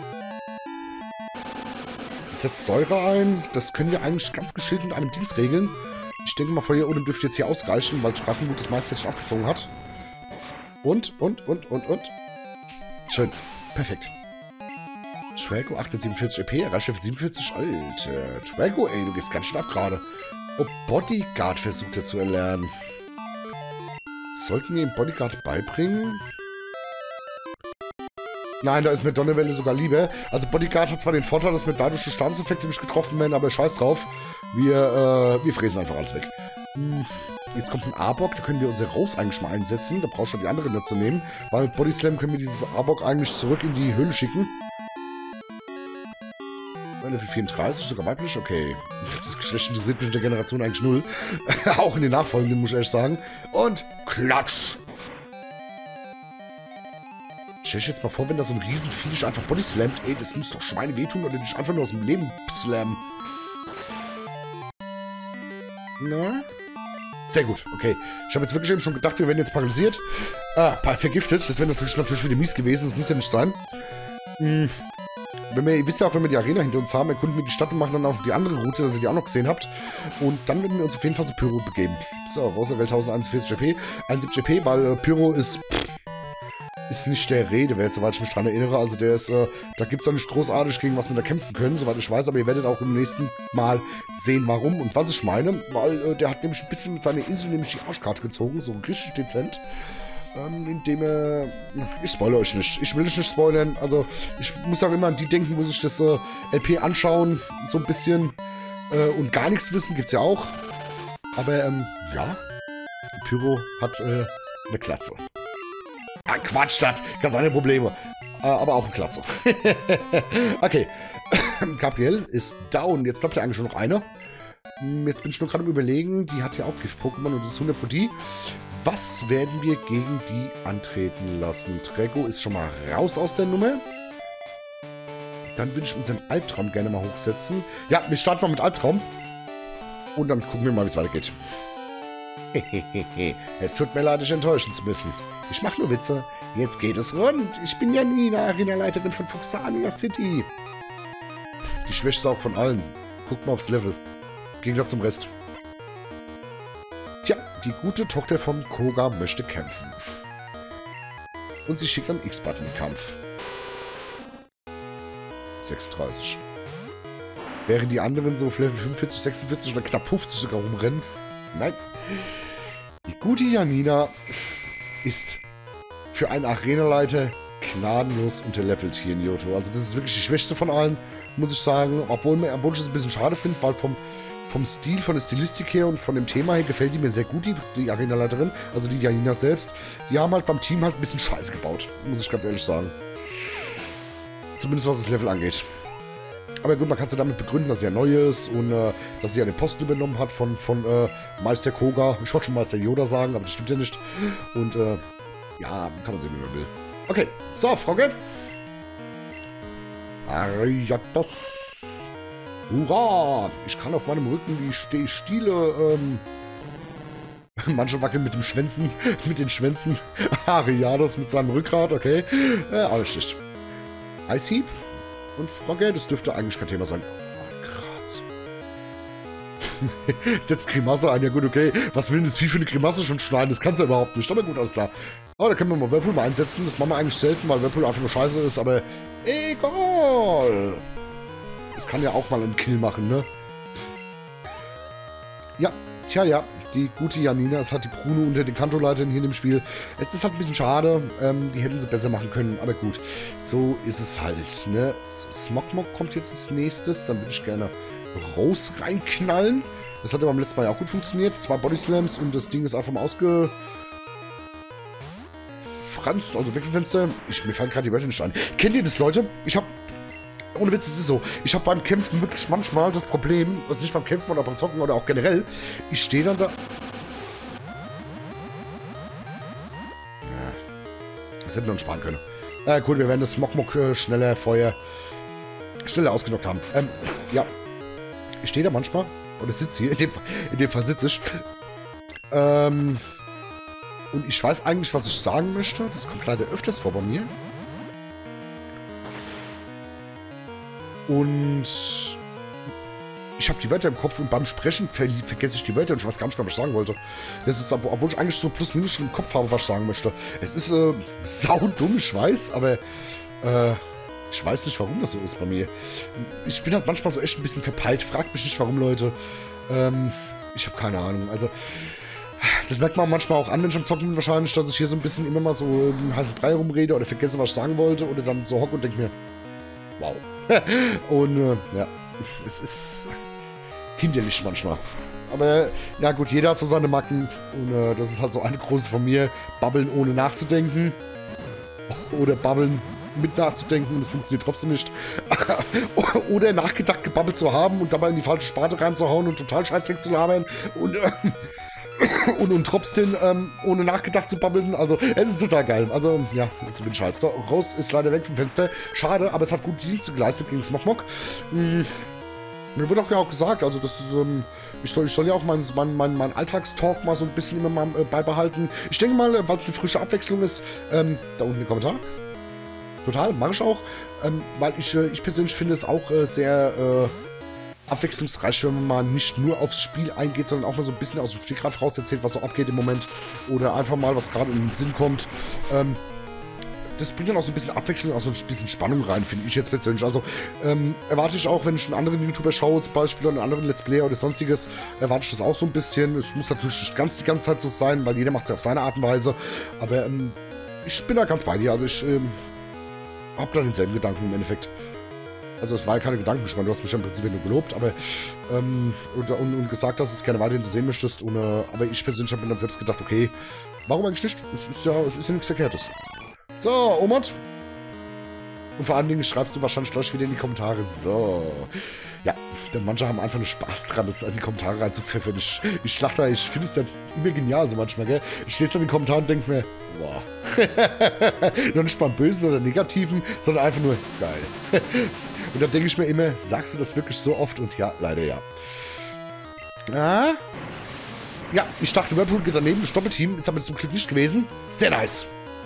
Setzt Säure ein. Das können wir eigentlich ganz geschickt mit einem Dings regeln. Ich denke mal, Feuer Odem dürfte jetzt hier ausreichen, weil Drachenblut das meiste jetzt schon abgezogen hat. Und, und, und, und, und. Schön. Perfekt. Trago achthundertsiebenundvierzig E P, erreicht siebenundvierzig. Alter. Trago, ey, du gehst ganz schön ab gerade. Oh, Bodyguard versucht er zu erlernen. Sollten wir ihm Bodyguard beibringen? Nein, da ist mir Donnerwelle sogar lieber. Also Bodyguard hat zwar den Vorteil, dass wir dadurch die Statuseffekte nicht getroffen werden, aber scheiß drauf. Wir, äh, wir fräsen einfach alles weg. Hm. Jetzt kommt ein Arbok, da können wir unsere Rose eigentlich mal einsetzen. Da brauchst du die andere nicht zu nehmen. Weil mit Body Slam können wir dieses Arbok eigentlich zurück in die Höhle schicken. Level vierunddreißig, sogar weiblich, okay. Das Geschlecht interessiert mich in der Generation eigentlich null. Auch in den nachfolgenden, muss ich ehrlich sagen. Und Klatsch! Stell dich jetzt mal vor, wenn da so ein Riesenvieh dich einfach Body slammt. Ey, das muss doch Schweine wehtun oder dich einfach nur aus dem Leben slammen. Na? Sehr gut, okay. Ich habe jetzt wirklich eben schon gedacht, wir werden jetzt paralysiert. Ah, vergiftet. Das wäre natürlich, natürlich wieder mies gewesen. Das muss ja nicht sein. Hm. Wenn wir, ihr wisst ja auch, wenn wir die Arena hinter uns haben, erkunden wir die Stadt und machen dann auch die andere Route, dass ihr die auch noch gesehen habt. Und dann werden wir uns auf jeden Fall zu Pyro begeben. So, Rosa Welt tausendeinundvierzig E P. einundsiebzig E P, weil äh, Pyro ist... Pff, ist nicht der Rede, wer jetzt, soweit ich mich dran erinnere. Also der ist, äh, da gibt es auch nicht großartig gegen was wir da kämpfen können, soweit ich weiß. Aber ihr werdet auch im nächsten Mal sehen, warum und was ich meine. Weil äh, der hat nämlich ein bisschen mit seiner Insel nämlich die Arschkarte gezogen, so richtig dezent. Ähm, indem er... Ich spoilere euch nicht. Ich will euch nicht spoilern. Also ich muss auch immer an die denken, wo sich das äh, L P anschauen, so ein bisschen. Äh, und gar nichts wissen gibt's ja auch. Aber, ähm, ja. Pyro hat äh, eine Klatze. Ah, Quatsch, das. Ganz andere Probleme. Äh, aber auch ein Klatze. Okay. Gabriel ist down. Jetzt bleibt ja eigentlich nur noch eine. Jetzt bin ich nur gerade am Überlegen. Die hat ja auch Gift-Pokémon und das ist hundert Prozent. Was werden wir gegen die antreten lassen? Trago ist schon mal raus aus der Nummer. Dann würde ich unseren Albtraum gerne mal hochsetzen. Ja, wir starten mal mit Albtraum. Und dann gucken wir mal, wie es weitergeht. Es tut mir leid, dich enttäuschen zu müssen. Ich mache nur Witze. Jetzt geht es rund. Ich bin Janina, Arena-Leiterin von Fuxania City. Die schwächste auch von allen. Guck mal aufs Level. Im Gegensatz zum Rest. Tja, die gute Tochter von Koga möchte kämpfen. Und sie schickt einen X-Button-Kampf. sechsunddreißig. Während die anderen so auf Level fünfundvierzig, sechsundvierzig oder knapp fünfzig sogar rumrennen. Nein. Die gute Janina ist für einen Arenaleiter gnadenlos unterlevelt hier in Johto. Also das ist wirklich die schwächste von allen, muss ich sagen. Obwohl, obwohl ich es ein bisschen schade finde, weil vom, vom Stil, von der Stilistik her und von dem Thema her gefällt die mir sehr gut, die, die Arenaleiterin. Also die Janina selbst. Die haben halt beim Team halt ein bisschen Scheiße gebaut, muss ich ganz ehrlich sagen. Zumindest was das Level angeht. Aber gut, man kann sie damit begründen, dass sie ja neu ist und äh, dass sie ja den Posten übernommen hat von, von äh, Meister Koga. Ich wollte schon Meister Yoda sagen, aber das stimmt ja nicht. Und äh, ja, kann man sehen, wie man will. Okay, so, Frogge. Ariatos. Hurra! Ich kann auf meinem Rücken die Ste Stiele, ähm... Manche wackeln mit dem Schwänzen, mit den Schwänzen. Ariados mit seinem Rückgrat, okay. Äh, alles schlecht. Eishieb. Und Frogge, das dürfte eigentlich kein Thema sein. Oh, krass. Setzt Grimasse ein. Ja gut, okay. Was will denn das Vieh für eine Grimasse schon schneiden? Das kann's ja überhaupt nicht. Aber gut, alles klar. Aber da können wir mal Whirlpool mal einsetzen. Das machen wir eigentlich selten, weil Whirlpool einfach nur scheiße ist. Aber egal. Das kann ja auch mal einen Kill machen, ne? Ja. Tja, ja. Die gute Janina ist halt die Bruno unter den Kantoleitern hier in dem Spiel. Es ist halt ein bisschen schade. Ähm, die hätten sie besser machen können, aber gut. So ist es halt, ne? Smogmog kommt jetzt als nächstes. Dann würde ich gerne Rose reinknallen. Das hat ja beim letzten Mal ja auch gut funktioniert. Zwei Bodyslams und das Ding ist einfach mal ausge... Franz, also Wechselfenster. Ich, mir fallen gerade die Wörter nicht ein. Kennt ihr das, Leute? Ich habe... Ohne Witz, es ist so. Ich habe beim Kämpfen wirklich manchmal das Problem, also nicht beim Kämpfen oder beim Zocken oder auch generell, ich stehe dann da... Ja, das hätten wir uns sparen können. Äh, gut, wir werden das Smogmog äh, schneller vorher... schneller ausgenockt haben. Ähm, ja. Ich stehe da manchmal, oder sitze hier, in dem, in dem Fall sitze ich. Ähm... Und ich weiß eigentlich, was ich sagen möchte. Das kommt leider öfters vor bei mir. Und ich habe die Wörter im Kopf und beim Sprechen ver vergesse ich die Wörter und ich weiß gar nicht mehr, was ich sagen wollte. Das ist, obwohl ich eigentlich so plus minus schon im Kopf habe, was ich sagen möchte. Es ist äh, saudumm, ich weiß, aber äh, ich weiß nicht, warum das so ist bei mir. Ich bin halt manchmal so echt ein bisschen verpeilt. Fragt mich nicht, warum, Leute. Ähm, ich habe keine Ahnung. Also, das merkt man manchmal auch an, wenn ich am Zocken bin wahrscheinlich, dass ich hier so ein bisschen immer mal so im heißen Brei rumrede oder vergesse, was ich sagen wollte oder dann so hocke und denke mir, wow. Und äh, ja, es ist hinderlich manchmal. Aber ja gut, jeder hat so seine Macken und äh, das ist halt so eine große von mir. Babbeln ohne nachzudenken oder babbeln mit nachzudenken und es funktioniert trotzdem nicht. Oder nachgedacht gebabbelt zu haben und dabei in die falsche Sparte reinzuhauen und total scheiß wegzulabern und äh, und, und trotzdem ähm, ohne nachgedacht zu babbeln. Also, es ist total geil. Also, ja, so bin ich halt. So, Rose ist leider weg vom Fenster. Schade, aber es hat gute Dienste geleistet gegen Smogmog. Hm. Mir wurde auch ja auch gesagt, also, das ist, ähm, ich soll, ich soll ja auch meinen mein, mein, mein Alltagstalk mal so ein bisschen immer mal äh, beibehalten. Ich denke mal, weil es eine frische Abwechslung ist, ähm, da unten im Kommentar. Total, mache ich auch. Ähm, weil ich, äh, ich persönlich finde es auch äh, sehr, äh, abwechslungsreich, wenn man mal nicht nur aufs Spiel eingeht, sondern auch mal so ein bisschen aus dem Stegreif raus erzählt, was so abgeht im Moment. Oder einfach mal, was gerade in den Sinn kommt. Ähm, das bringt dann auch so ein bisschen Abwechslung, auch so ein bisschen Spannung rein, finde ich jetzt persönlich. Also ähm, erwarte ich auch, wenn ich einen anderen YouTuber schaue, zum Beispiel, oder einen anderen Let's Player oder sonstiges, erwarte ich das auch so ein bisschen. Es muss natürlich nicht ganz die ganze Zeit so sein, weil jeder macht es ja auf seine Art und Weise. Aber ähm, ich bin da ganz bei dir. Also ich ähm, habe da denselben Gedanken im Endeffekt. Also es war ja keine Gedanken, ich meine, du hast mich im Prinzip nur gelobt, aber ähm, und, und, und gesagt, dass du es gerne weiterhin so sehen möchtest. Und, äh, aber ich persönlich habe mir dann selbst gedacht, okay, warum eigentlich nicht? Es ist ja, es ist ja nichts Verkehrtes. So, Omot. Und vor allen Dingen schreibst du wahrscheinlich gleich wieder in die Kommentare. So. Ja, denn manche haben einfach nur Spaß dran, das in die Kommentare reinzupfeffern. Ich, ich lach da, ich finde es ja immer genial so manchmal, gell? Ich lese dann in den Kommentaren und denke mir, boah. Noch nicht mal im Bösen oder Negativen, sondern einfach nur geil. Und da denke ich mir immer, sagst du das wirklich so oft? Und ja, leider ja. Ah. Ja, ich dachte, Whirlpool geht daneben, das Doppelteam ist aber zum Glück nicht gewesen. Sehr nice.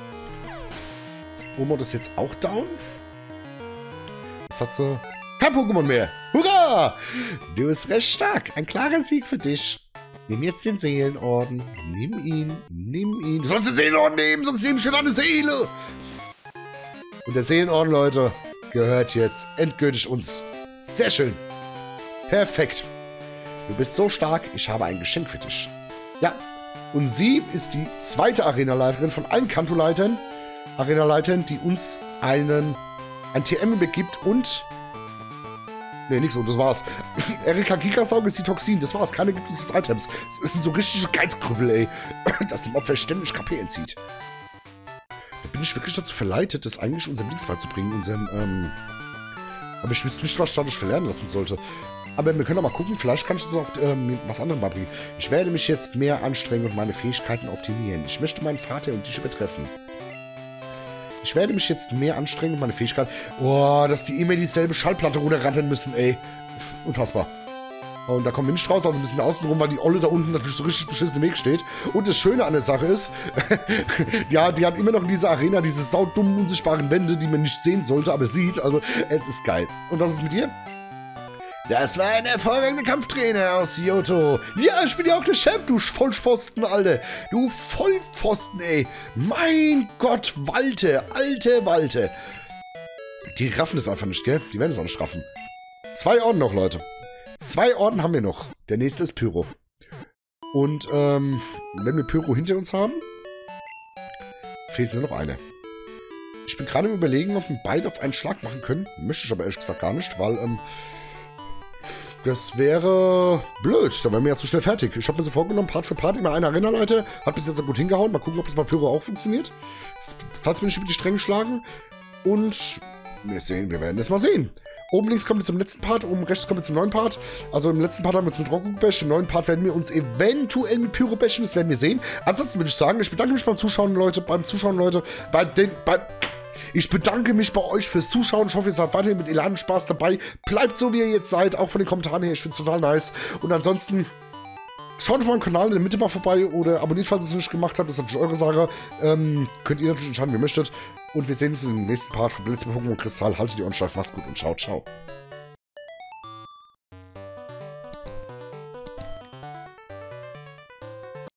Omot ist jetzt auch down. Jetzt hat sie kein Pokémon mehr. Hurra! Du bist recht stark. Ein klarer Sieg für dich. Nimm jetzt den Seelenorden. Nimm ihn, nimm ihn. Du sollst den Seelenorden nehmen, sonst nehme ich schon eine Seele. Und der Seelenorden, Leute, gehört jetzt endgültig uns. Sehr schön. Perfekt. Du bist so stark, ich habe ein Geschenk für dich. Ja, und sie ist die zweite Arenaleiterin von allen Kantoleitern. Arenaleitern, die uns einen ein T M begibt und... Ne, nix, und das war's. Erika Gigasauge ist die Toxin, das war's. Keine gibt uns des Items. Das ist so richtige Geizkrüppel, ey. Das dem Opfer ständig K P entzieht. Da bin ich wirklich dazu verleitet, das eigentlich unserem Links beizubringen, unserem, ähm... Aber ich wüsste nicht, was ich dadurch verlernen lassen sollte. Aber wir können doch mal gucken, vielleicht kann ich das auch ähm, was anderem beibringen. Ich werde mich jetzt mehr anstrengen und meine Fähigkeiten optimieren. Ich möchte meinen Vater und dich übertreffen. Ich werde mich jetzt mehr anstrengen und meine Fähigkeiten... Oh, dass die immer dieselbe Schallplatte runterrattern müssen, ey. Unfassbar. Und da kommen wir nicht raus, also müssen wir außen rum, weil die Olle da unten natürlich so richtig beschissen im Weg steht. Und das Schöne an der Sache ist, ja, die hat immer noch in dieser Arena diese saudummen, unsichtbaren Wände, die man nicht sehen sollte, aber sieht. Also, es ist geil. Und was ist mit dir? Das war ein hervorragender Kampftrainer aus Johto. Ja, ich bin ja auch der Champ, du Vollpfosten, Alter. Du Vollpfosten, ey. Mein Gott, Walte, alte Walte. Die raffen es einfach nicht, gell? Die werden es auch nicht raffen. Zwei Orden noch, Leute. Zwei Orden haben wir noch. Der nächste ist Pyro. Und ähm, wenn wir Pyro hinter uns haben, fehlt nur noch eine. Ich bin gerade im Überlegen, ob wir beide auf einen Schlag machen können. Möchte ich aber ehrlich gesagt gar nicht, weil ähm, das wäre blöd. Da wären wir ja zu schnell fertig. Ich habe mir so vorgenommen, Part für Part immer eine Arena-Leiter. Hat bis jetzt so gut hingehauen. Mal gucken, ob das bei Pyro auch funktioniert. Falls wir nicht über die Stränge schlagen. Und wir sehen, wir werden das mal sehen. Oben links kommen wir zum letzten Part, oben rechts kommen wir zum neuen Part. Also im letzten Part haben wir uns mit Rocco gebasht, im neuen Part werden wir uns eventuell mit Pyro bashen, das werden wir sehen. Ansonsten würde ich sagen, ich bedanke mich beim Zuschauen, Leute, beim Zuschauen, Leute, bei den, bei... Ich bedanke mich bei euch fürs Zuschauen. Ich hoffe, ihr seid weiterhin mit Elan Spaß dabei. Bleibt so, wie ihr jetzt seid, auch von den Kommentaren her. Ich finde es total nice. Und ansonsten... Schaut auf meinem Kanal in der Mitte mal vorbei oder abonniert, falls ihr es nicht gemacht habt. Das ist natürlich eure Sache. Ähm, könnt ihr natürlich entscheiden, wie ihr möchtet. Und wir sehen uns im nächsten Part von Blitz, Pokémon Kristall. Haltet die Ohren steif, macht's gut und ciao, ciao.